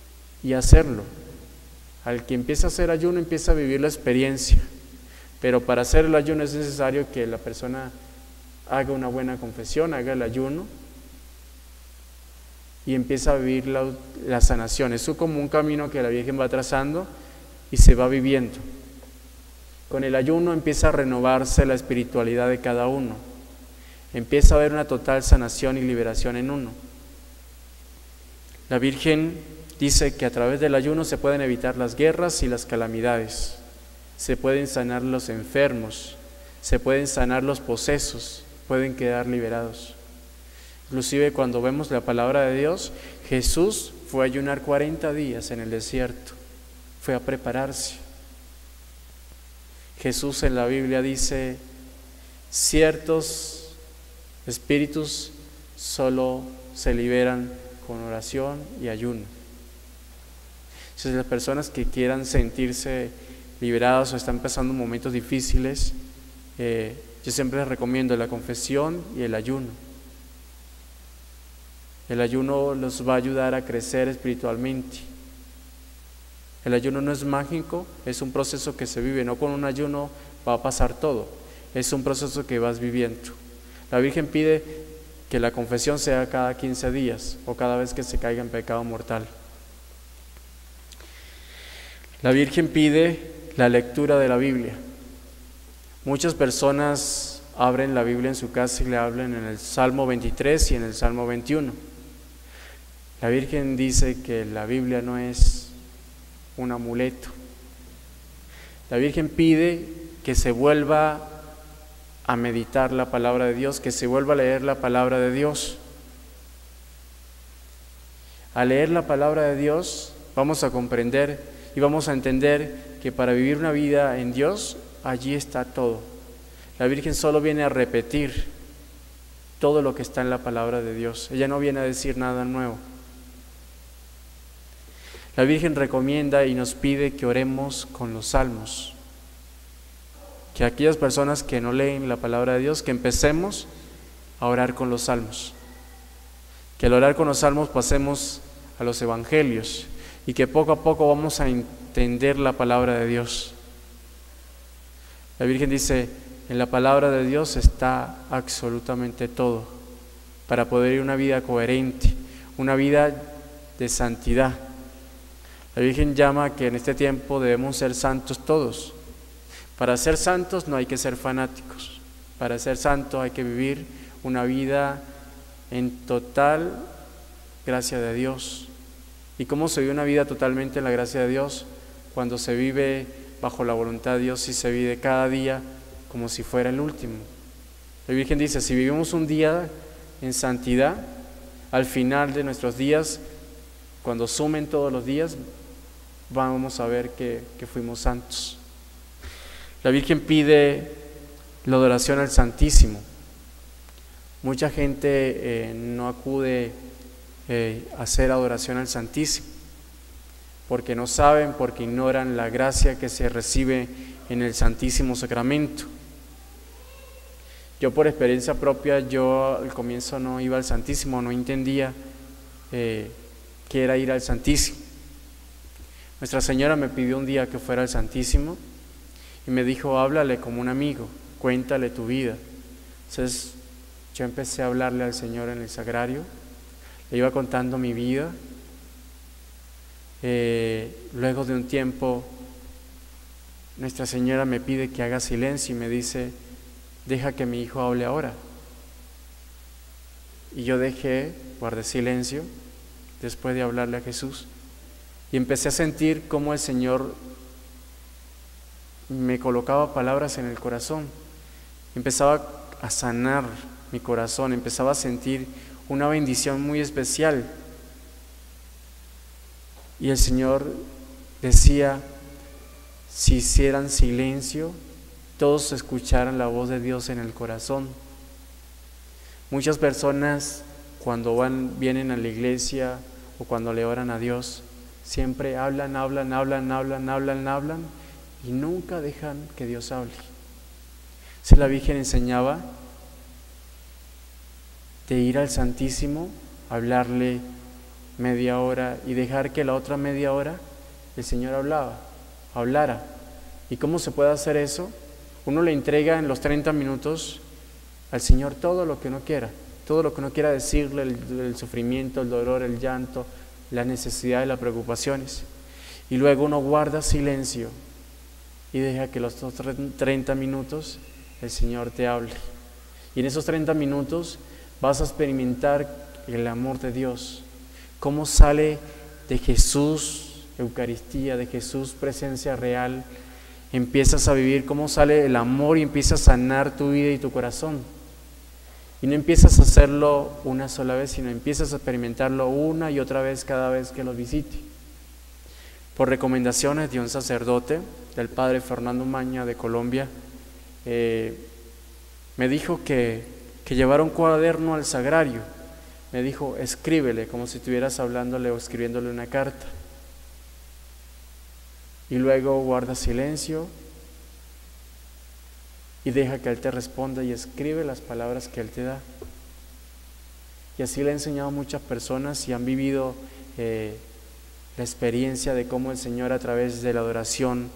y hacerlo. Al que empieza a hacer ayuno empieza a vivir la experiencia, pero para hacer el ayuno es necesario que la persona haga una buena confesión, haga el ayuno y empieza a vivir la sanación. Es como un camino que la Virgen va trazando y se va viviendo. Con el ayuno empieza a renovarse la espiritualidad de cada uno, empieza a haber una total sanación y liberación en uno. La Virgen dice que a través del ayuno se pueden evitar las guerras y las calamidades, se pueden sanar los enfermos, se pueden sanar los posesos, pueden quedar liberados. Inclusive cuando vemos la palabra de Dios, Jesús fue a ayunar 40 días en el desierto, fue a prepararse. Jesús en la Biblia dice, ciertos espíritus solo se liberan con oración y ayuno. Entonces las personas que quieran sentirse liberadas o están pasando momentos difíciles, yo siempre les recomiendo la confesión y el ayuno. El ayuno los va a ayudar a crecer espiritualmente. El ayuno no es mágico, es un proceso que se vive, no con un ayuno va a pasar todo, es un proceso que vas viviendo. La Virgen pide que la confesión sea cada 15 días o cada vez que se caiga en pecado mortal. La Virgen pide la lectura de la Biblia. Muchas personas abren la Biblia en su casa y le hablan en el Salmo 23 y en el Salmo 21. La Virgen dice que la Biblia no es un amuleto. La Virgen pide que se vuelva a meditar la palabra de Dios, que se vuelva a leer la palabra de Dios. Al leer la palabra de Dios vamos a comprender y vamos a entender que para vivir una vida en Dios, allí está todo. La Virgen solo viene a repetir todo lo que está en la palabra de Dios. Ella no viene a decir nada nuevo. La Virgen recomienda y nos pide que oremos con los salmos. Que aquellas personas que no leen la palabra de Dios, que empecemos a orar con los salmos. Que al orar con los salmos pasemos a los evangelios y que poco a poco vamos a entender la palabra de Dios. La Virgen dice, en la palabra de Dios está absolutamente todo para poder ir una vida coherente, una vida de santidad. La Virgen llama que en este tiempo debemos ser santos todos. Para ser santos no hay que ser fanáticos. Para ser santo hay que vivir una vida en total gracia de Dios. ¿Y cómo se vive una vida totalmente en la gracia de Dios? Cuando se vive bajo la voluntad de Dios y se vive cada día como si fuera el último. La Virgen dice, si vivimos un día en santidad, al final de nuestros días, cuando sumen todos los días, vamos a ver que fuimos santos. La Virgen pide la adoración al Santísimo. Mucha gente no acude a hacer adoración al Santísimo porque no saben, porque ignoran la gracia que se recibe en el Santísimo Sacramento. Yo por experiencia propia, yo al comienzo no iba al Santísimo, no entendía qué era ir al Santísimo. Nuestra Señora me pidió un día que fuera al Santísimo y me dijo, háblale como un amigo, cuéntale tu vida. Entonces yo empecé a hablarle al Señor en el sagrario, le iba contando mi vida. Luego de un tiempo, Nuestra Señora me pide que haga silencio y me dice, deja que mi hijo hable ahora. Y yo guardé silencio después de hablarle a Jesús y empecé a sentir cómo el Señor me colocaba palabras en el corazón, empezaba a sanar mi corazón, empezaba a sentir una bendición muy especial. Y el Señor decía, si hicieran silencio, todos escucharan la voz de Dios en el corazón. Muchas personas cuando vienen a la iglesia o cuando le oran a Dios, siempre hablan y nunca dejan que Dios hable. Entonces la Virgen enseñaba de ir al Santísimo, hablarle media hora y dejar que la otra media hora el Señor hablara. ¿Y cómo se puede hacer eso? Uno le entrega en los 30 minutos al Señor todo lo que uno quiera, todo lo que uno quiera decirle, el sufrimiento, el dolor, el llanto, las necesidades, las preocupaciones. Y luego uno guarda silencio y deja que los 30 minutos el Señor te hable. Y en esos 30 minutos vas a experimentar el amor de Dios, cómo sale de Jesús, Eucaristía, de Jesús, presencia real. Empiezas a vivir cómo sale el amor y empieza a sanar tu vida y tu corazón. Y no empiezas a hacerlo una sola vez, sino empiezas a experimentarlo una y otra vez cada vez que lo visite. Por recomendaciones de un sacerdote, del padre Fernando Maña de Colombia, me dijo que llevara un cuaderno al sagrario. Me dijo, escríbele como si estuvieras hablándole o escribiéndole una carta. Y luego guarda silencio y deja que Él te responda y escribe las palabras que Él te da. Y así le he enseñado a muchas personas y han vivido la experiencia de cómo el Señor, a través de la adoración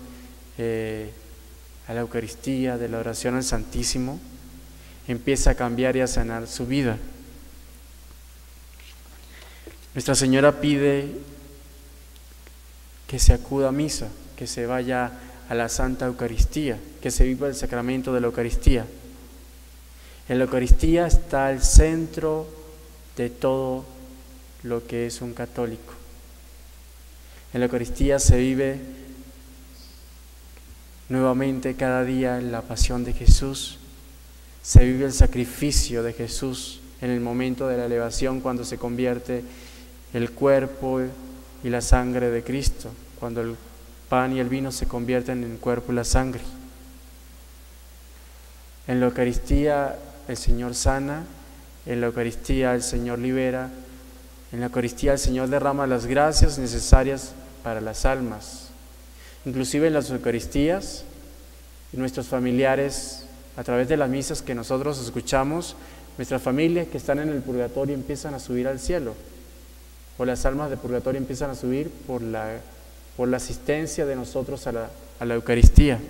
a la Eucaristía, de la oración al Santísimo, empieza a cambiar y a sanar su vida. Nuestra Señora pide que se acuda a misa, que se vaya a la Santa Eucaristía, que se viva el sacramento de la Eucaristía. En la Eucaristía está el centro de todo lo que es un católico. En la Eucaristía se vive nuevamente cada día la pasión de Jesús, se vive el sacrificio de Jesús en el momento de la elevación, cuando se convierte el cuerpo y la sangre de Cristo, cuando el pan y el vino se convierten en el cuerpo y la sangre. En la Eucaristía el Señor sana, en la Eucaristía el Señor libera, en la Eucaristía el Señor derrama las gracias necesarias para las almas. Inclusive en las Eucaristías, nuestros familiares, a través de las misas que nosotros escuchamos, nuestras familias que están en el purgatorio empiezan a subir al cielo, o las almas de purgatorio empiezan a subir por la asistencia de nosotros a la Eucaristía.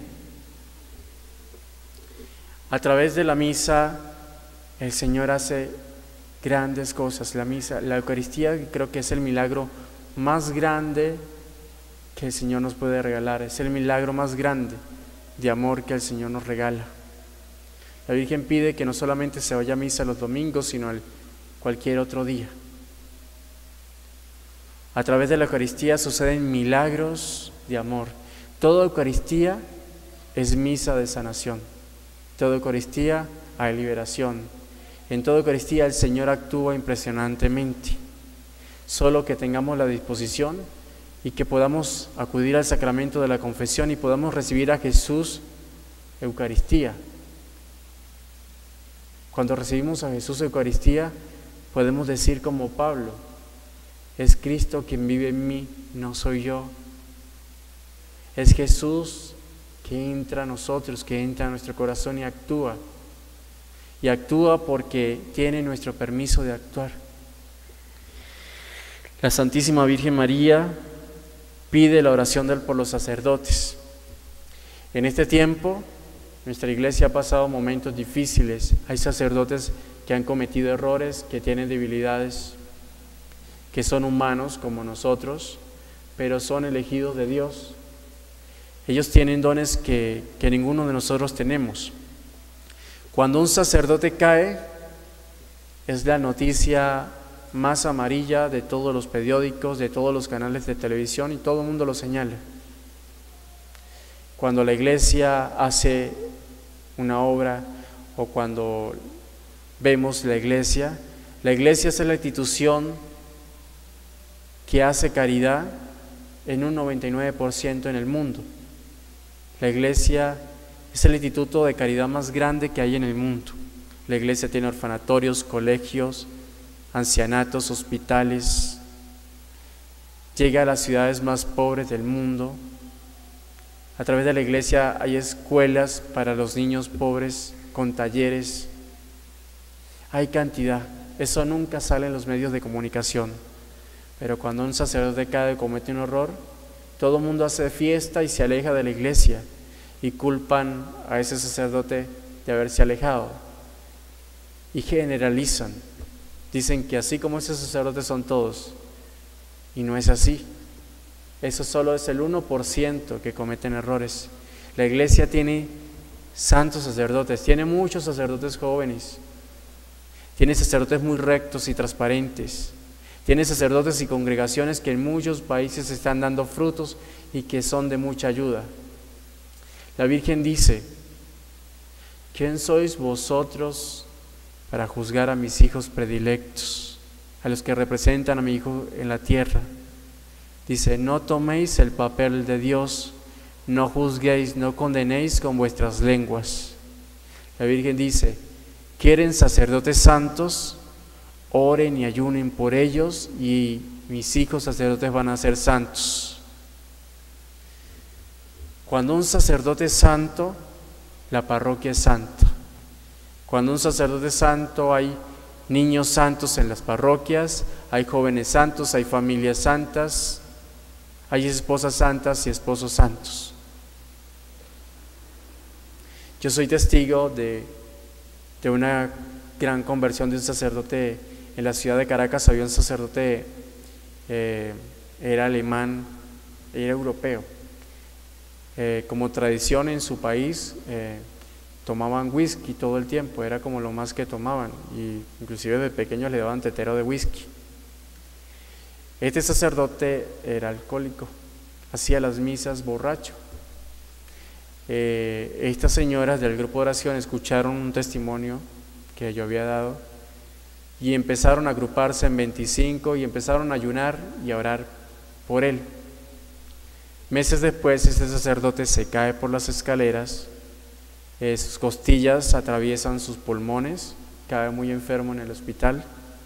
A través de la misa el Señor hace grandes cosas. La Eucaristía creo que es el milagro más grande que el Señor nos puede regalar, es el milagro más grande de amor que el Señor nos regala. La Virgen pide que no solamente se vaya a misa los domingos, sino cualquier otro día. A través de la Eucaristía suceden milagros de amor. Toda Eucaristía es misa de sanación. Toda Eucaristía hay liberación. En toda Eucaristía el Señor actúa impresionantemente. Solo que tengamos la disposición y que podamos acudir al sacramento de la confesión y podamos recibir a Jesús Eucaristía. Cuando recibimos a Jesús Eucaristía, podemos decir como Pablo: es Cristo quien vive en mí, no soy yo. Es Jesús que entra a nosotros, que entra a nuestro corazón y actúa. Y actúa porque tiene nuestro permiso de actuar. La Santísima Virgen María pide la oración por los sacerdotes. En este tiempo, nuestra iglesia ha pasado momentos difíciles. Hay sacerdotes que han cometido errores, que tienen debilidades, que son humanos como nosotros, pero son elegidos de Dios. Ellos tienen dones que ninguno de nosotros tenemos. Cuando un sacerdote cae, es la noticia más amarilla de todos los periódicos, de todos los canales de televisión, y todo el mundo lo señala. Cuando la iglesia hace una obra, o cuando vemos la iglesia es la institución que hace caridad en un 99% en el mundo. La iglesia es el instituto de caridad más grande que hay en el mundo. La iglesia tiene orfanatorios, colegios, ancianatos, hospitales. Llega a las ciudades más pobres del mundo. A través de la iglesia hay escuelas para los niños pobres con talleres. Hay cantidad. Eso nunca sale en los medios de comunicación, Pero cuando un sacerdote cae y comete un error, todo el mundo hace fiesta y se aleja de la iglesia y culpan a ese sacerdote de haberse alejado y generalizan. Dicen que así como esos sacerdotes son todos, y no es así. Eso solo es el 1% que cometen errores. La iglesia tiene santos sacerdotes, tiene muchos sacerdotes jóvenes, tiene sacerdotes muy rectos y transparentes, tiene sacerdotes y congregaciones que en muchos países están dando frutos y que son de mucha ayuda. La Virgen dice: ¿quién sois vosotros para juzgar a mis hijos predilectos, a los que representan a mi Hijo en la tierra? Dice: no toméis el papel de Dios, no juzguéis, no condenéis con vuestras lenguas. La Virgen dice: ¿quieren sacerdotes santos? Oren y ayunen por ellos y mis hijos sacerdotes van a ser santos. Cuando un sacerdote es santo, la parroquia es santa. Cuando un sacerdote es santo, hay niños santos en las parroquias, hay jóvenes santos, hay familias santas, hay esposas santas y esposos santos. Yo soy testigo de una gran conversión de un sacerdote en la ciudad de Caracas. Había un sacerdote, era alemán, era europeo. Como tradición en su país, tomaban whisky todo el tiempo, era como lo más que tomaban, y inclusive de pequeños le daban tetero de whisky. Este sacerdote era alcohólico, hacía las misas borracho. Estas señoras del grupo de oración escucharon un testimonio que yo había dado y empezaron a agruparse en 25 y empezaron a ayunar y a orar por él. Meses después, este sacerdote se cae por las escaleras, sus costillas atraviesan sus pulmones, cae muy enfermo en el hospital.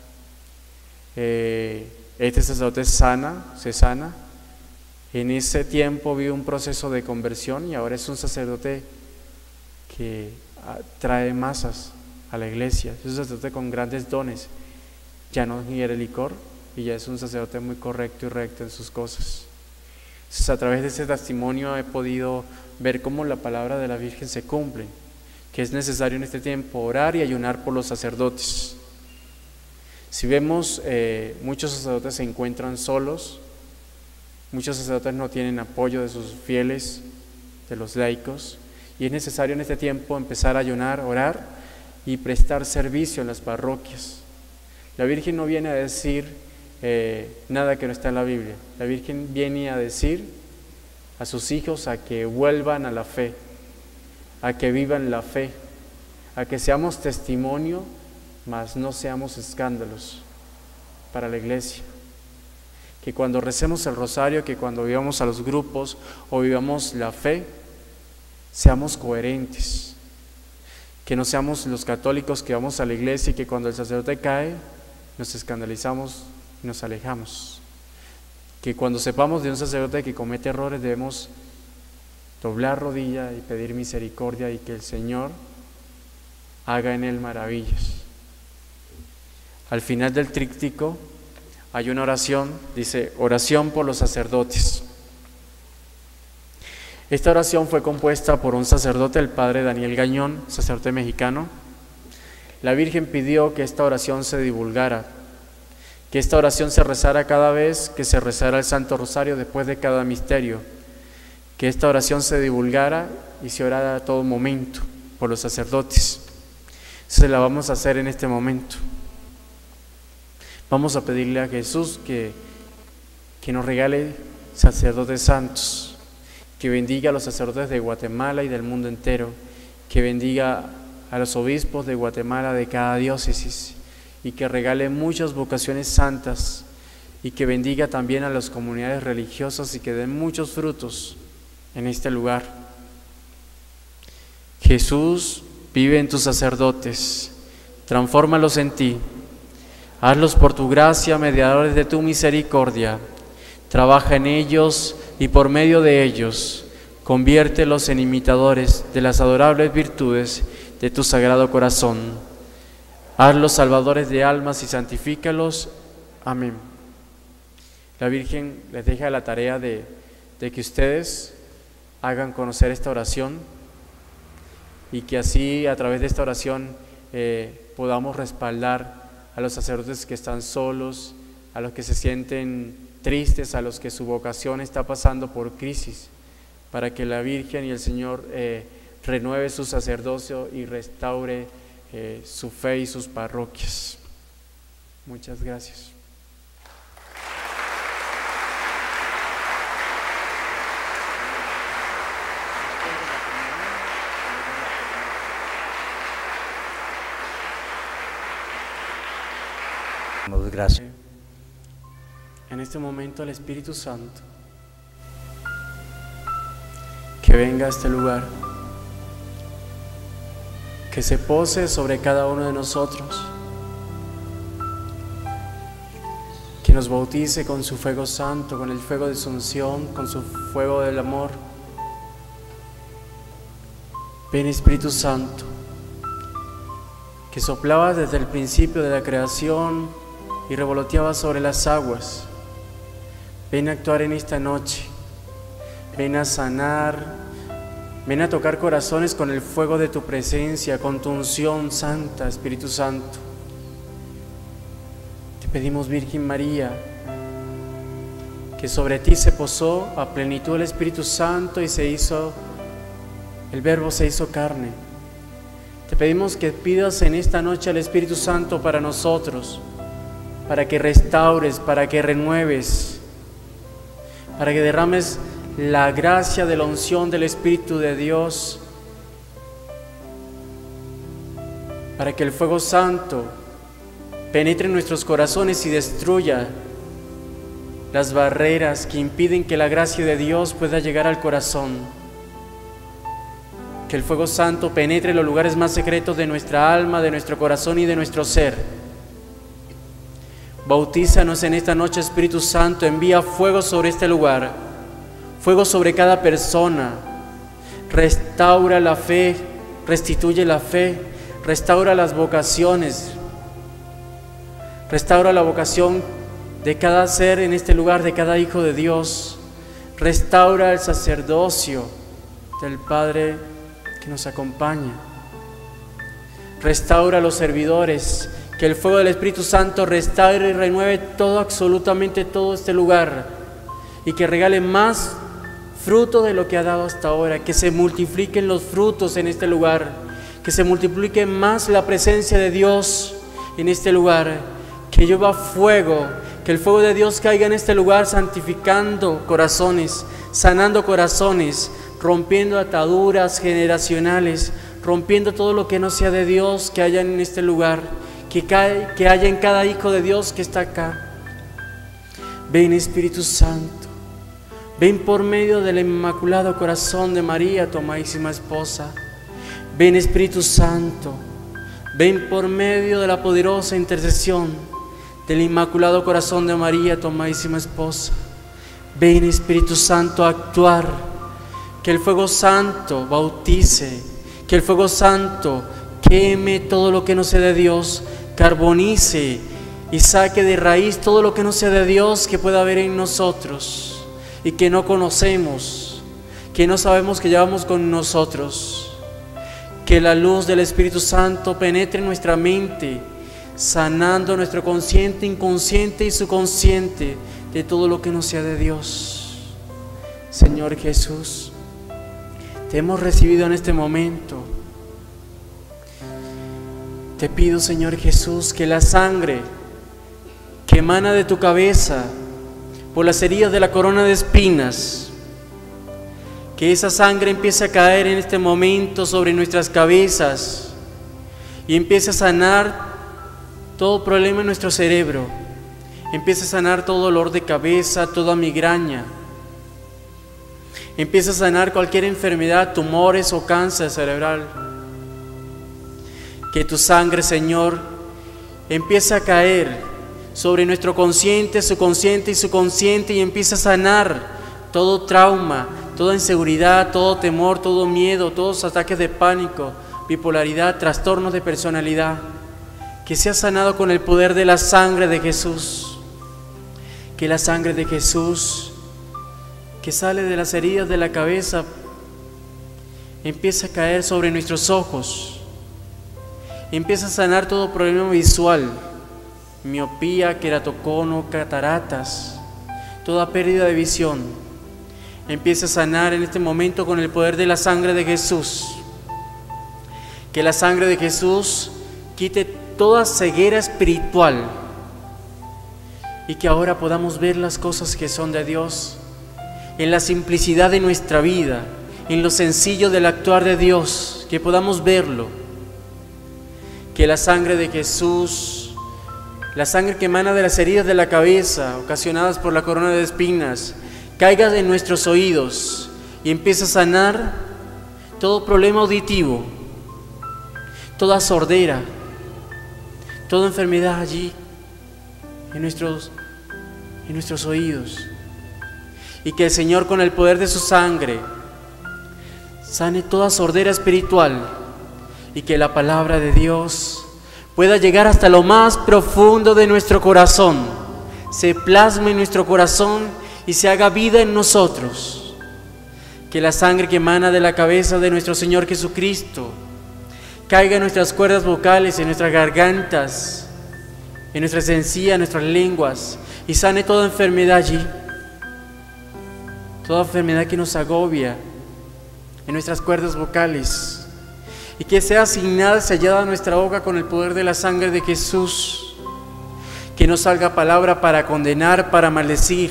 Este sacerdote se sana. En ese tiempo vive un proceso de conversión y ahora es un sacerdote que trae masas a la iglesia. Es un sacerdote con grandes dones, ya no ingiere licor y ya es un sacerdote muy correcto y recto en sus cosas. Entonces, a través de ese testimonio he podido ver cómo la palabra de la Virgen se cumple, que es necesario en este tiempo orar y ayunar por los sacerdotes. Si vemos, muchos sacerdotes se encuentran solos, muchos sacerdotes no tienen apoyo de sus fieles, de los laicos, y es necesario en este tiempo empezar a ayunar, orar y prestar servicio en las parroquias. La Virgen no viene a decir nada que no está en la Biblia. La Virgen viene a decir a sus hijos a que vuelvan a la fe, a que vivan la fe, a que seamos testimonio, mas no seamos escándalos para la iglesia. Que cuando recemos el rosario, que cuando vivamos a los grupos o vivamos la fe, seamos coherentes. Que no seamos los católicos que vamos a la iglesia y que cuando el sacerdote cae nos escandalizamos y nos alejamos. Que cuando sepamos de un sacerdote que comete errores debemos doblar rodilla y pedir misericordia y que el Señor haga en él maravillas. Al final del tríptico hay una oración, dice: oración por los sacerdotes. Esta oración fue compuesta por un sacerdote, el padre Daniel Gañón, sacerdote mexicano. La Virgen pidió que esta oración se divulgara, que esta oración se rezara cada vez que se rezara el Santo Rosario después de cada misterio, que esta oración se divulgara y se orara a todo momento por los sacerdotes. Se la vamos a hacer en este momento. Vamos a pedirle a Jesús que nos regale sacerdotes santos, que bendiga a los sacerdotes de Guatemala y del mundo entero, que bendiga a los obispos de Guatemala de cada diócesis y que regale muchas vocaciones santas y que bendiga también a las comunidades religiosas y que den muchos frutos en este lugar. Jesús, vive en tus sacerdotes, transfórmalos en ti. Hazlos por tu gracia, mediadores de tu misericordia. Trabaja en ellos y por medio de ellos, conviértelos en imitadores de las adorables virtudes de tu sagrado corazón. Hazlos salvadores de almas y santifícalos. Amén. la Virgen les deja la tarea de que ustedes hagan conocer esta oración y que así a través de esta oración podamos respaldar a los sacerdotes que están solos, a los que se sienten tristes, a los que su vocación está pasando por crisis, para que la Virgen y el Señor renueve su sacerdocio y restaure su fe y sus parroquias. Muchas gracias. Gracias. En este momento el Espíritu Santo que venga a este lugar, que se pose sobre cada uno de nosotros, que nos bautice con su fuego santo, con el fuego de su unción, con su fuego del amor. Ven, Espíritu Santo, que soplabas desde el principio de la creación y revoloteabas sobre las aguas. Ven a actuar en esta noche, ven a sanar, ven a tocar corazones con el fuego de tu presencia, con tu unción santa, Espíritu Santo. Te pedimos, Virgen María, que sobre ti se posó a plenitud el Espíritu Santo y el Verbo se hizo carne. Te pedimos que pidas en esta noche al Espíritu Santo para nosotros, para que restaures, para que renueves, para que derrames la gracia de la unción del Espíritu de Dios, para que el fuego santo penetre en nuestros corazones y destruya las barreras que impiden que la gracia de Dios pueda llegar al corazón. Que el fuego santo penetre en los lugares más secretos de nuestra alma, de nuestro corazón y de nuestro ser. Bautízanos en esta noche, Espíritu Santo, envía fuego sobre este lugar, fuego sobre cada persona, restaura la fe, restituye la fe, restaura las vocaciones, restaura la vocación de cada ser en este lugar, de cada hijo de Dios, restaura el sacerdocio del Padre que nos acompaña, restaura a los servidores. Que el fuego del Espíritu Santo restaure y renueve todo, absolutamente todo este lugar, y que regale más fruto de lo que ha dado hasta ahora, que se multipliquen los frutos en este lugar, que se multiplique más la presencia de Dios en este lugar, que llueva fuego, que el fuego de Dios caiga en este lugar, santificando corazones, sanando corazones, rompiendo ataduras generacionales, rompiendo todo lo que no sea de Dios que haya en este lugar, que haya en cada hijo de Dios que está acá. Ven, Espíritu Santo, ven por medio del Inmaculado Corazón de María, tu amadísima esposa. Ven, Espíritu Santo, ven por medio de la poderosa intercesión del Inmaculado Corazón de María, tu amadísima esposa. Ven, Espíritu Santo, a actuar, que el fuego santo bautice, que el fuego santo queme todo lo que no sea de Dios, carbonice y saque de raíz todo lo que no sea de Dios que pueda haber en nosotros y que no conocemos, que no sabemos que llevamos con nosotros. Que la luz del Espíritu Santo penetre en nuestra mente, sanando nuestro consciente, inconsciente y subconsciente de todo lo que no sea de Dios. Señor Jesús, te hemos recibido en este momento. Te pido, Señor Jesús, que la sangre que emana de tu cabeza por las heridas de la corona de espinas, que esa sangre empiece a caer en este momento sobre nuestras cabezas y empiece a sanar todo problema en nuestro cerebro, empiece a sanar todo dolor de cabeza, toda migraña, empiece a sanar cualquier enfermedad, tumores o cáncer cerebral. Que tu sangre, Señor, empiece a caer sobre nuestro consciente, subconsciente y subconsciente y empiece a sanar todo trauma, toda inseguridad, todo temor, todo miedo, todos ataques de pánico, bipolaridad, trastornos de personalidad. Que sea sanado con el poder de la sangre de Jesús. que la sangre de Jesús, que sale de las heridas de la cabeza, empieza a caer sobre nuestros ojos, empieza a sanar todo problema visual, miopía, queratocono, cataratas, toda pérdida de visión. Empieza a sanar en este momento con el poder de la sangre de Jesús. Que la sangre de Jesús quite toda ceguera espiritual y que ahora podamos ver las cosas que son de Dios en la simplicidad de nuestra vida, en lo sencillo del actuar de Dios, que podamos verlo. Que la sangre de Jesús, la sangre que emana de las heridas de la cabeza ocasionadas por la corona de espinas, caiga en nuestros oídos y empiece a sanar todo problema auditivo, toda sordera, toda enfermedad allí en nuestros oídos. Y que el Señor, con el poder de su sangre, sane toda sordera espiritual y que la palabra de Dios pueda llegar hasta lo más profundo de nuestro corazón, se plasme en nuestro corazón y se haga vida en nosotros. Que la sangre que emana de la cabeza de nuestro Señor Jesucristo caiga en nuestras cuerdas vocales, en nuestras gargantas, en nuestras encías, en nuestras lenguas, y sane toda enfermedad allí, toda enfermedad que nos agobia en nuestras cuerdas vocales, y que sea asignada, sellada a nuestra boca con el poder de la sangre de Jesús. Que no salga palabra para condenar, para maldecir,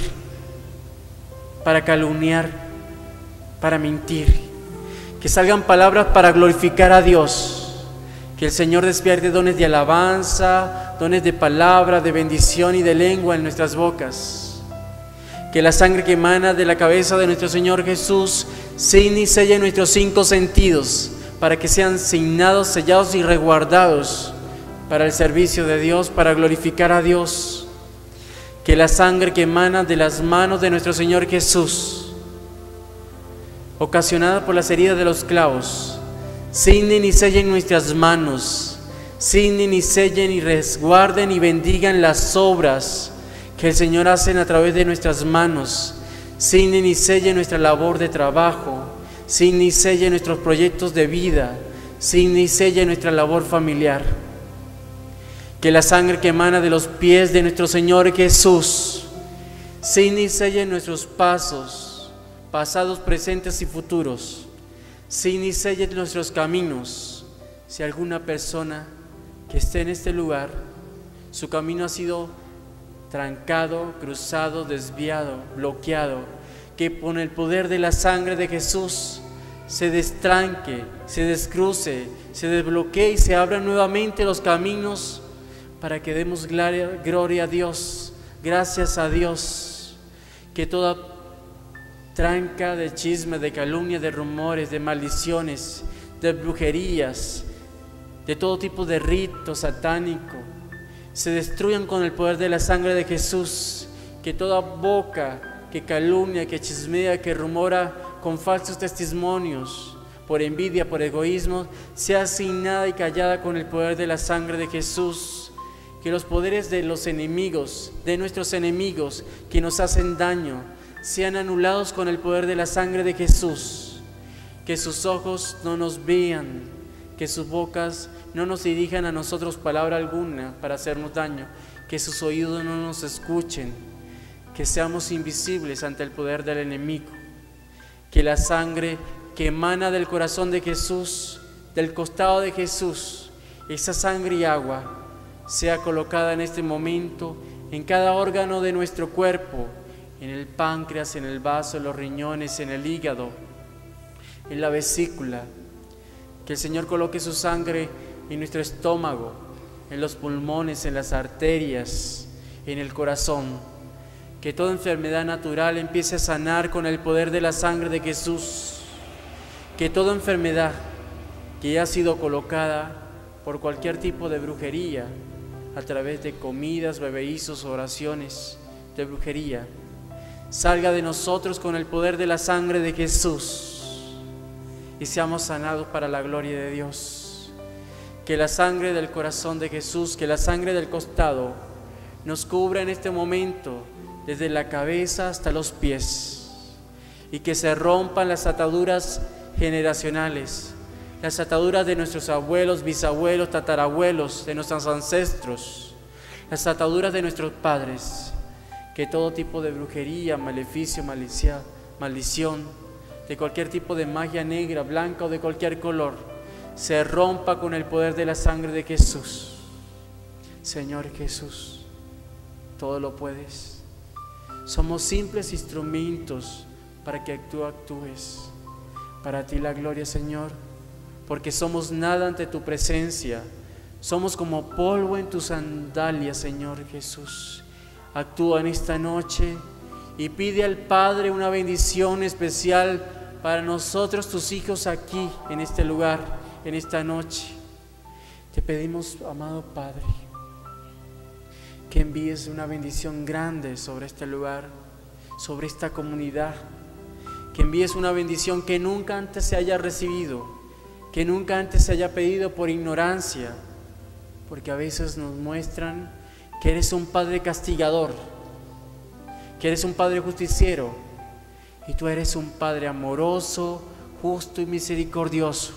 para calumniar, para mentir. Que salgan palabras para glorificar a Dios. Que el Señor despierte dones de alabanza, dones de palabra, de bendición y de lengua en nuestras bocas. Que la sangre que emana de la cabeza de nuestro Señor Jesús ciñe y selle nuestros 5 sentidos, para que sean signados, sellados y resguardados para el servicio de Dios, para glorificar a Dios. Que la sangre que emana de las manos de nuestro Señor Jesús, ocasionada por las heridas de los clavos, ciñen y sellen nuestras manos, ciñen y sellen y resguarden y bendigan las obras que el Señor hace a través de nuestras manos, ciñen y sellen nuestra labor de trabajo, ciñen y sellen nuestros proyectos de vida, ciñen y sellen nuestra labor familiar. Que la sangre que emana de los pies de nuestro Señor Jesús ciñe y selle nuestros pasos, pasados, presentes y futuros. Ciñe y selle nuestros caminos. Si alguna persona que esté en este lugar, su camino ha sido trancado, cruzado, desviado, bloqueado, que con el poder de la sangre de Jesús se destranque, se descruce, se desbloquee y se abran nuevamente los caminos para que demos gloria a Dios, gracias a Dios. Que toda tranca de chisme, de calumnia, de rumores, de maldiciones, de brujerías, de todo tipo de rito satánico, se destruyan con el poder de la sangre de Jesús. Que toda boca que calumnia, que chismea, que rumora con falsos testimonios, por envidia, por egoísmo, sea asignada y callada con el poder de la sangre de Jesús. Que los poderes de los enemigos, de nuestros enemigos que nos hacen daño, sean anulados con el poder de la sangre de Jesús. Que sus ojos no nos vean, que sus bocas no nos dirijan a nosotros palabra alguna para hacernos daño, que sus oídos no nos escuchen, que seamos invisibles ante el poder del enemigo. Que la sangre que emana del corazón de Jesús, del costado de Jesús, esa sangre y agua, sea colocada en este momento en cada órgano de nuestro cuerpo, en el páncreas, en el vaso, en los riñones, en el hígado, en la vesícula. Que el Señor coloque su sangre en nuestro estómago, en los pulmones, en las arterias, en el corazón. Que toda enfermedad natural empiece a sanar con el poder de la sangre de Jesús. Que toda enfermedad que ha sido colocada por cualquier tipo de brujería, a través de comidas, bebeizos, oraciones de brujería, salga de nosotros con el poder de la sangre de Jesús y seamos sanados para la gloria de Dios. Que la sangre del corazón de Jesús, que la sangre del costado nos cubra en este momento desde la cabeza hasta los pies, y que se rompan las ataduras generacionales, las ataduras de nuestros abuelos, bisabuelos, tatarabuelos, de nuestros ancestros, las ataduras de nuestros padres, que todo tipo de brujería, maleficio, maldición, de cualquier tipo de magia negra, blanca o de cualquier color, se rompa con el poder de la sangre de Jesús. Señor Jesús, todo lo puedes. Somos simples instrumentos para que tú actúes. Para ti la gloria, Señor, porque somos nada ante tu presencia. Somos como polvo en tus sandalias, Señor Jesús. Actúa en esta noche y pide al Padre una bendición especial para nosotros, tus hijos, aquí, en este lugar, en esta noche. Te pedimos, amado Padre, que envíes una bendición grande sobre este lugar, sobre esta comunidad, que envíes una bendición que nunca antes se haya recibido, que nunca antes se haya pedido por ignorancia, porque a veces nos muestran que eres un Padre castigador, que eres un Padre justiciero, y tú eres un Padre amoroso, justo y misericordioso.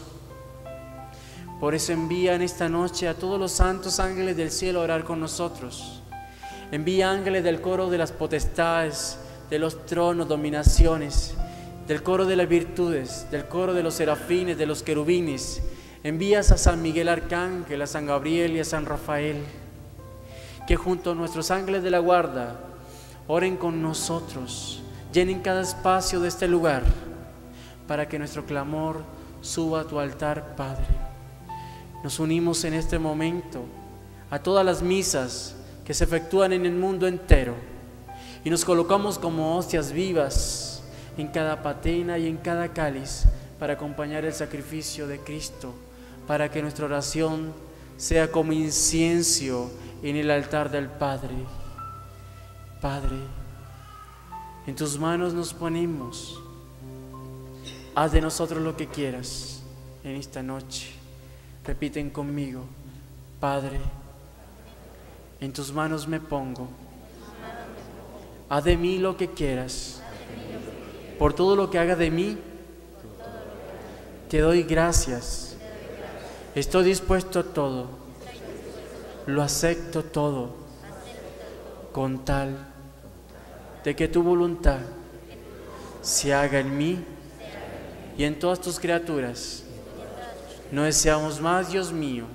Por eso envía en esta noche a todos los santos ángeles del cielo a orar con nosotros. Envía ángeles del coro de las potestades, de los tronos, dominaciones, del coro de las virtudes, del coro de los serafines, de los querubines. Envías a San Miguel Arcángel, a San Gabriel y a San Rafael, que junto a nuestros ángeles de la guarda oren con nosotros, llenen cada espacio de este lugar, para que nuestro clamor suba a tu altar, Padre. Nos unimos en este momento a todas las misas que se efectúan en el mundo entero y nos colocamos como hostias vivas en cada patena y en cada cáliz para acompañar el sacrificio de Cristo, para que nuestra oración sea como incienso en el altar del Padre. Padre, en tus manos nos ponemos. Haz de nosotros lo que quieras en esta noche. Repiten conmigo: Padre, en tus manos me pongo. Haz de mí lo que quieras. Por todo lo que haga de mí, te doy gracias. Estoy dispuesto a todo. Lo acepto todo, con tal de que tu voluntad se haga en mí y en todas tus criaturas. No deseamos más, Dios mío,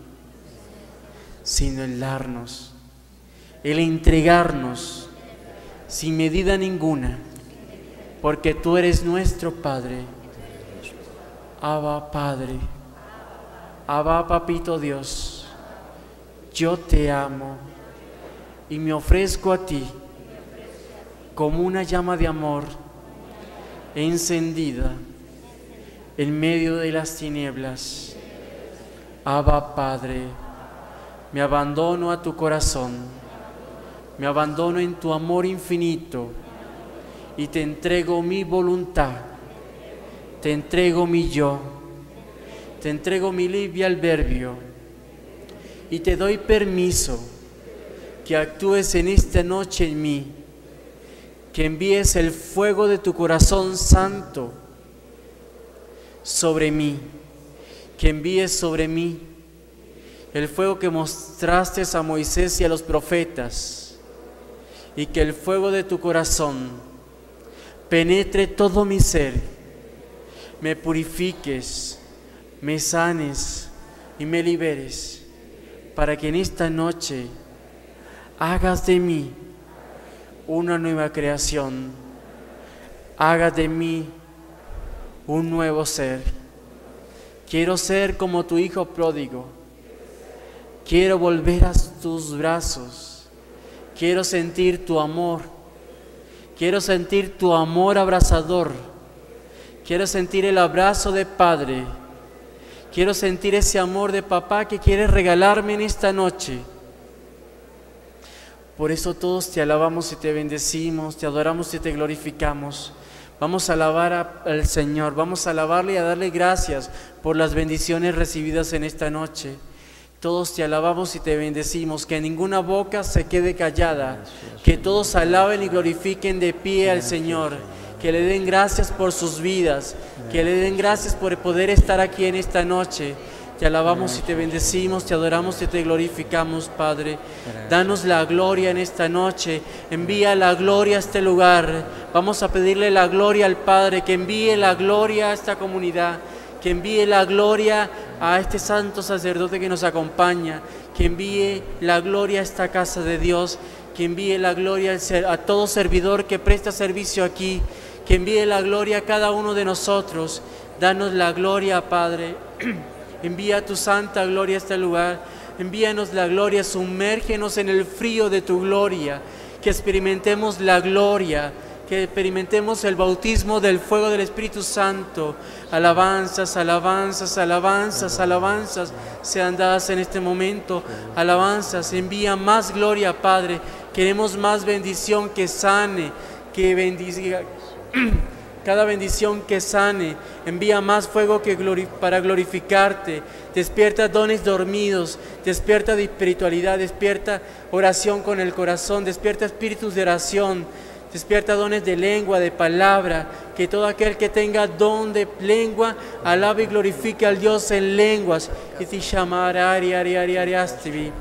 sino el darnos, el entregarnos sin medida ninguna, porque tú eres nuestro Padre. Abba, Padre, Abba, Papito Dios, yo te amo y me ofrezco a ti como una llama de amor encendida en medio de las tinieblas. Abba, Padre, me abandono a tu corazón, me abandono en tu amor infinito y te entrego mi voluntad, te entrego mi yo, te entrego mi libre albedrío y te doy permiso que actúes en esta noche en mí, que envíes el fuego de tu corazón santo sobre mí, que envíes sobre mí el fuego que mostraste a Moisés y a los profetas, y que el fuego de tu corazón penetre todo mi ser, me purifiques, me sanes y me liberes, para que en esta noche hagas de mí una nueva creación, hagas de mí un nuevo ser. Quiero ser como tu hijo pródigo, quiero volver a tus brazos, quiero sentir tu amor, quiero sentir tu amor abrazador, quiero sentir el abrazo de Padre, quiero sentir ese amor de papá que quieres regalarme en esta noche. Por eso todos te alabamos y te bendecimos, te adoramos y te glorificamos. Vamos a alabar al Señor, vamos a alabarle y a darle gracias por las bendiciones recibidas en esta noche. Todos te alabamos y te bendecimos, que ninguna boca se quede callada, que todos alaben y glorifiquen de pie al Señor, que le den gracias por sus vidas, que le den gracias por poder estar aquí en esta noche. Te alabamos y te bendecimos, te adoramos y te glorificamos, Padre. Danos la gloria en esta noche, envía la gloria a este lugar. Vamos a pedirle la gloria al Padre, que envíe la gloria a esta comunidad, que envíe la gloria a este santo sacerdote que nos acompaña, que envíe la gloria a esta casa de Dios, que envíe la gloria a todo servidor que presta servicio aquí, que envíe la gloria a cada uno de nosotros. Danos la gloria, Padre. Envía tu santa gloria a este lugar. Envíanos la gloria, sumérgenos en el frío de tu gloria, que experimentemos la gloria, que experimentemos el bautismo del fuego del Espíritu Santo. Alabanzas, alabanzas, alabanzas, alabanzas sean dadas en este momento. Alabanzas, envía más gloria, Padre. Queremos más bendición que sane, que bendiga. Cada bendición que sane, envía más fuego para glorificarte. Despierta dones dormidos, despierta de espiritualidad, despierta oración con el corazón, despierta espíritus de oración, despierta dones de lengua, de palabra. Que todo aquel que tenga don de lengua alabe y glorifique al Dios en lenguas. Y te llamará ariariariariastimi.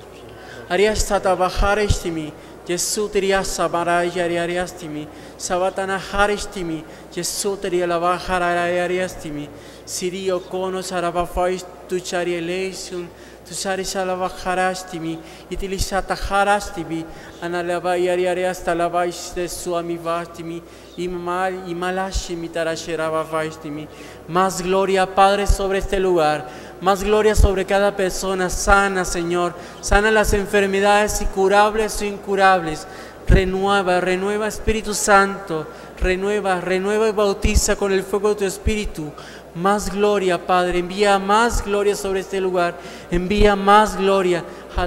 Ariastatabajarestimi. Jesús teria sabarayariariastimi. Sabatana harestimi. Jesús teria lavajarariariastimi. Sirio konos arabafais tucharieleison. Tusaris alavajarastimi. Itilisatajarastimi. Analavayariariasta lavais de suamivastimi. Imalashimi tarasheravavaistimi. Más gloria, Padre, sobre este lugar. Más gloria sobre cada persona. Sana, Señor. Sana las enfermedades incurables o incurables. Renueva, renueva, Espíritu Santo. Renueva, renueva y bautiza con el fuego de tu Espíritu. Más gloria, Padre. Envía más gloria sobre este lugar. Envía más gloria.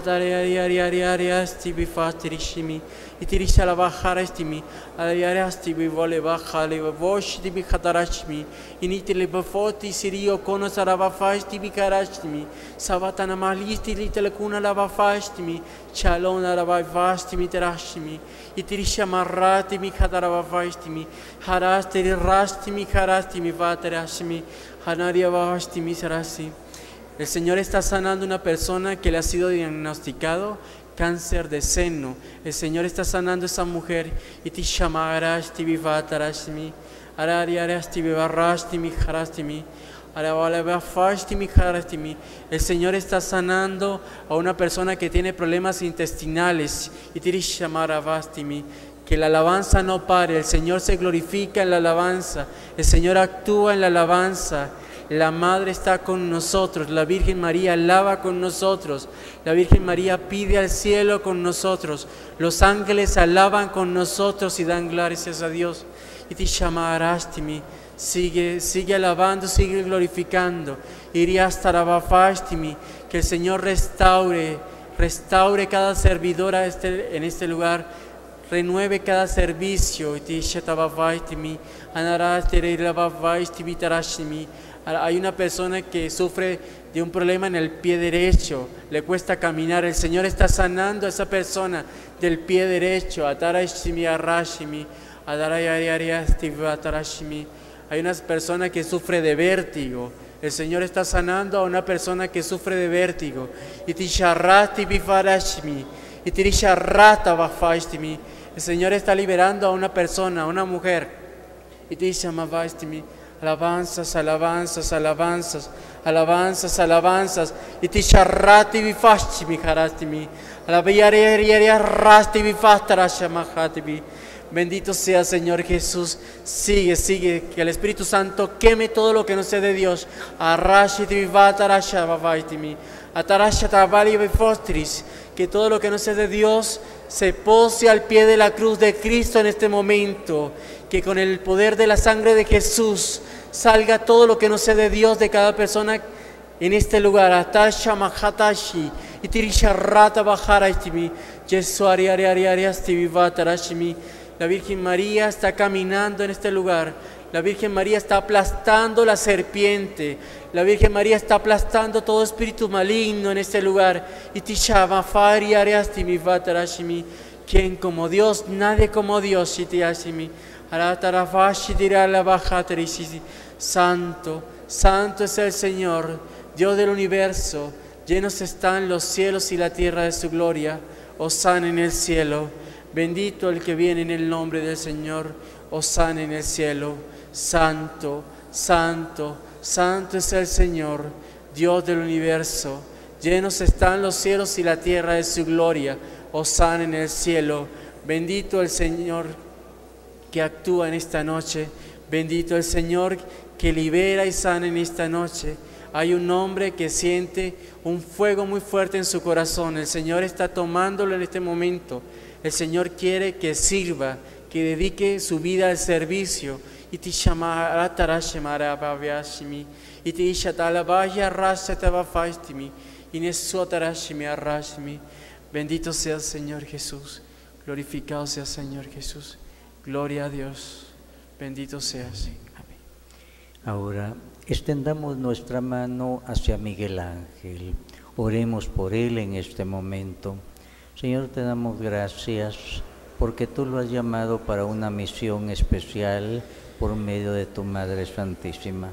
Itirisha la bajara estimi, ariarastimi vole bajale vosh di bikatarashmi, initile bafoti sirio konos arabafastimi karashmi, sabatana malisti litelekuna la bafastimi, chalona la bafastimi terashmi, itirisha maratimi katarabafastimi, harastiri rastimi karastimi vaterashmi, hanaria bafastimi sarasi. El Señor está sanando a una persona que le ha sido diagnosticado cáncer de seno. El Señor está sanando a esa mujer. Y te llamarás, te vivatarashmi, arariaras, te vivarastimi, harastimi, arabalabafastimi, harastimi. El Señor está sanando a una persona que tiene problemas intestinales. Y te llamarabastimi. Que la alabanza no pare. El Señor se glorifica en la alabanza. El Señor actúa en la alabanza. La Madre está con nosotros, la Virgen María alaba con nosotros, la Virgen María pide al cielo con nosotros, los ángeles alaban con nosotros y dan gracias a Dios. Y te llamarastimi, sigue alabando, sigue glorificando. Iriastarabafastimi, que el Señor restaure cada servidora en este lugar, renueve cada servicio. Y te llamarastimi, anarastimi tarashimi. Hay una persona que sufre de un problema en el pie derecho, le cuesta caminar. El Señor está sanando a esa persona del pie derecho. Hay una persona que sufre de vértigo. El Señor está sanando a una persona que sufre de vértigo. El Señor está liberando a una persona, a una mujer. Alabanzas, alabanzas, alabanzas, alabanzas, alabanzas. Y te charrati bifashmi harastimi. Alabayariariarasti bifastarashamahatibi. Bendito sea, Señor Jesús. Sigue, que el Espíritu Santo queme todo lo que no sea de Dios. Arrashiti bifatarashamavaitimi. Atarashatabali bifostris. Que todo lo que no sea de Dios se pose al pie de la cruz de Cristo en este momento. Que con el poder de la sangre de Jesús salga todo lo que no sea de Dios de cada persona en este lugar. Atasha mahatashi, itirisharrata bajaraistimi, yesuariariariariasti vivatarashimi. La Virgen María está caminando en este lugar. La Virgen María está aplastando la serpiente. La Virgen María está aplastando todo espíritu maligno en este lugar. Y Tishama Fari Ariastimi Vatarashimi. Quien como Dios, nadie como Dios. Shitiyashimi. Aratarafashi Dirala Bajatarishisi. Santo, santo es el Señor, Dios del universo. Llenos están los cielos y la tierra de su gloria. Hosana en el cielo. Bendito el que viene en el nombre del Señor. Hosana en el cielo. Santo, santo, santo es el Señor, Dios del universo. Llenos están los cielos y la tierra de su gloria. Hosana en el cielo. Bendito el Señor que actúa en esta noche. Bendito el Señor que libera y sana en esta noche. Hay un hombre que siente un fuego muy fuerte en su corazón. El Señor está tomándolo en este momento. El Señor quiere que sirva, que dedique su vida al servicio. Iti shamara tarashimara bavyashimi, iti shatalabaya rasatabafaistimi, inesuatarashimi arashimi. Bendito sea el Señor Jesús, glorificado sea el Señor Jesús. Gloria a Dios, bendito seas. Amén. Ahora extendamos nuestra mano hacia Miguel Ángel. Oremos por él en este momento. Señor, te damos gracias porque tú lo has llamado para una misión especial por medio de tu Madre Santísima.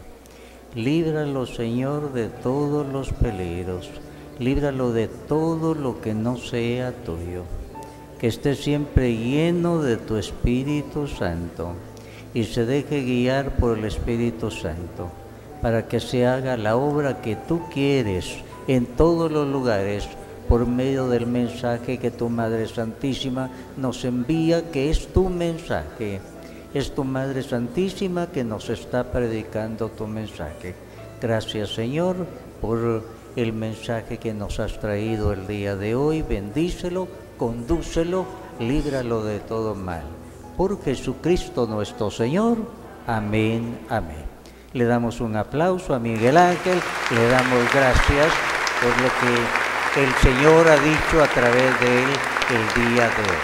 Líbralo, Señor, de todos los peligros. Líbralo de todo lo que no sea tuyo. Que esté siempre lleno de tu Espíritu Santo y se deje guiar por el Espíritu Santo para que se haga la obra que tú quieres en todos los lugares por medio del mensaje que tu Madre Santísima nos envía, que es tu mensaje. Es tu Madre Santísima que nos está predicando tu mensaje. Gracias, Señor, por el mensaje que nos has traído el día de hoy. Bendícelo, condúcelo, líbralo de todo mal. Por Jesucristo nuestro Señor. Amén, amén. Le damos un aplauso a Miguel Ángel, le damos gracias por lo que el Señor ha dicho a través de él el día de hoy.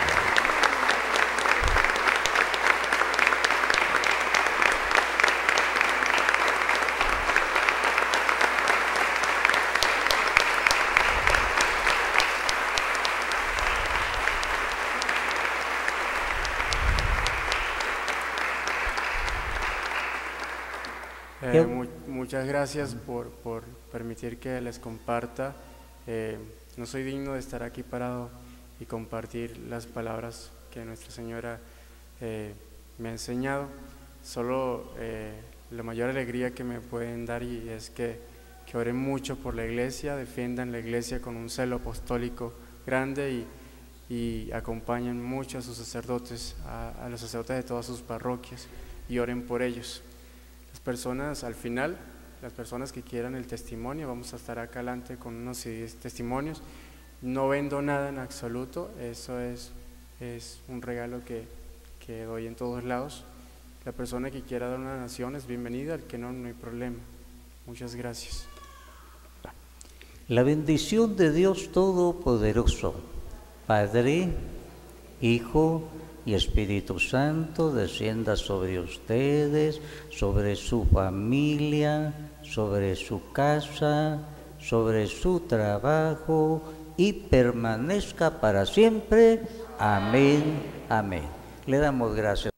Muchas gracias por permitir que les comparta. No soy digno de estar aquí parado y compartir las palabras que Nuestra Señora me ha enseñado. Solo la mayor alegría que me pueden dar y es que oren mucho por la iglesia, defiendan la iglesia con un celo apostólico grande y acompañen mucho a sus sacerdotes, a los sacerdotes de todas sus parroquias, y oren por ellos. Las personas, al final, las personas que quieran el testimonio, vamos a estar acá adelante con unos testimonios. No vendo nada en absoluto, eso es un regalo que doy en todos lados. La persona que quiera dar una donación es bienvenida, el que no, no hay problema. Muchas gracias. La bendición de Dios Todopoderoso, Padre, Hijo y Espíritu Santo, descienda sobre ustedes, sobre su familia, sobre su casa, sobre su trabajo y permanezca para siempre. Amén, amén. Le damos gracias.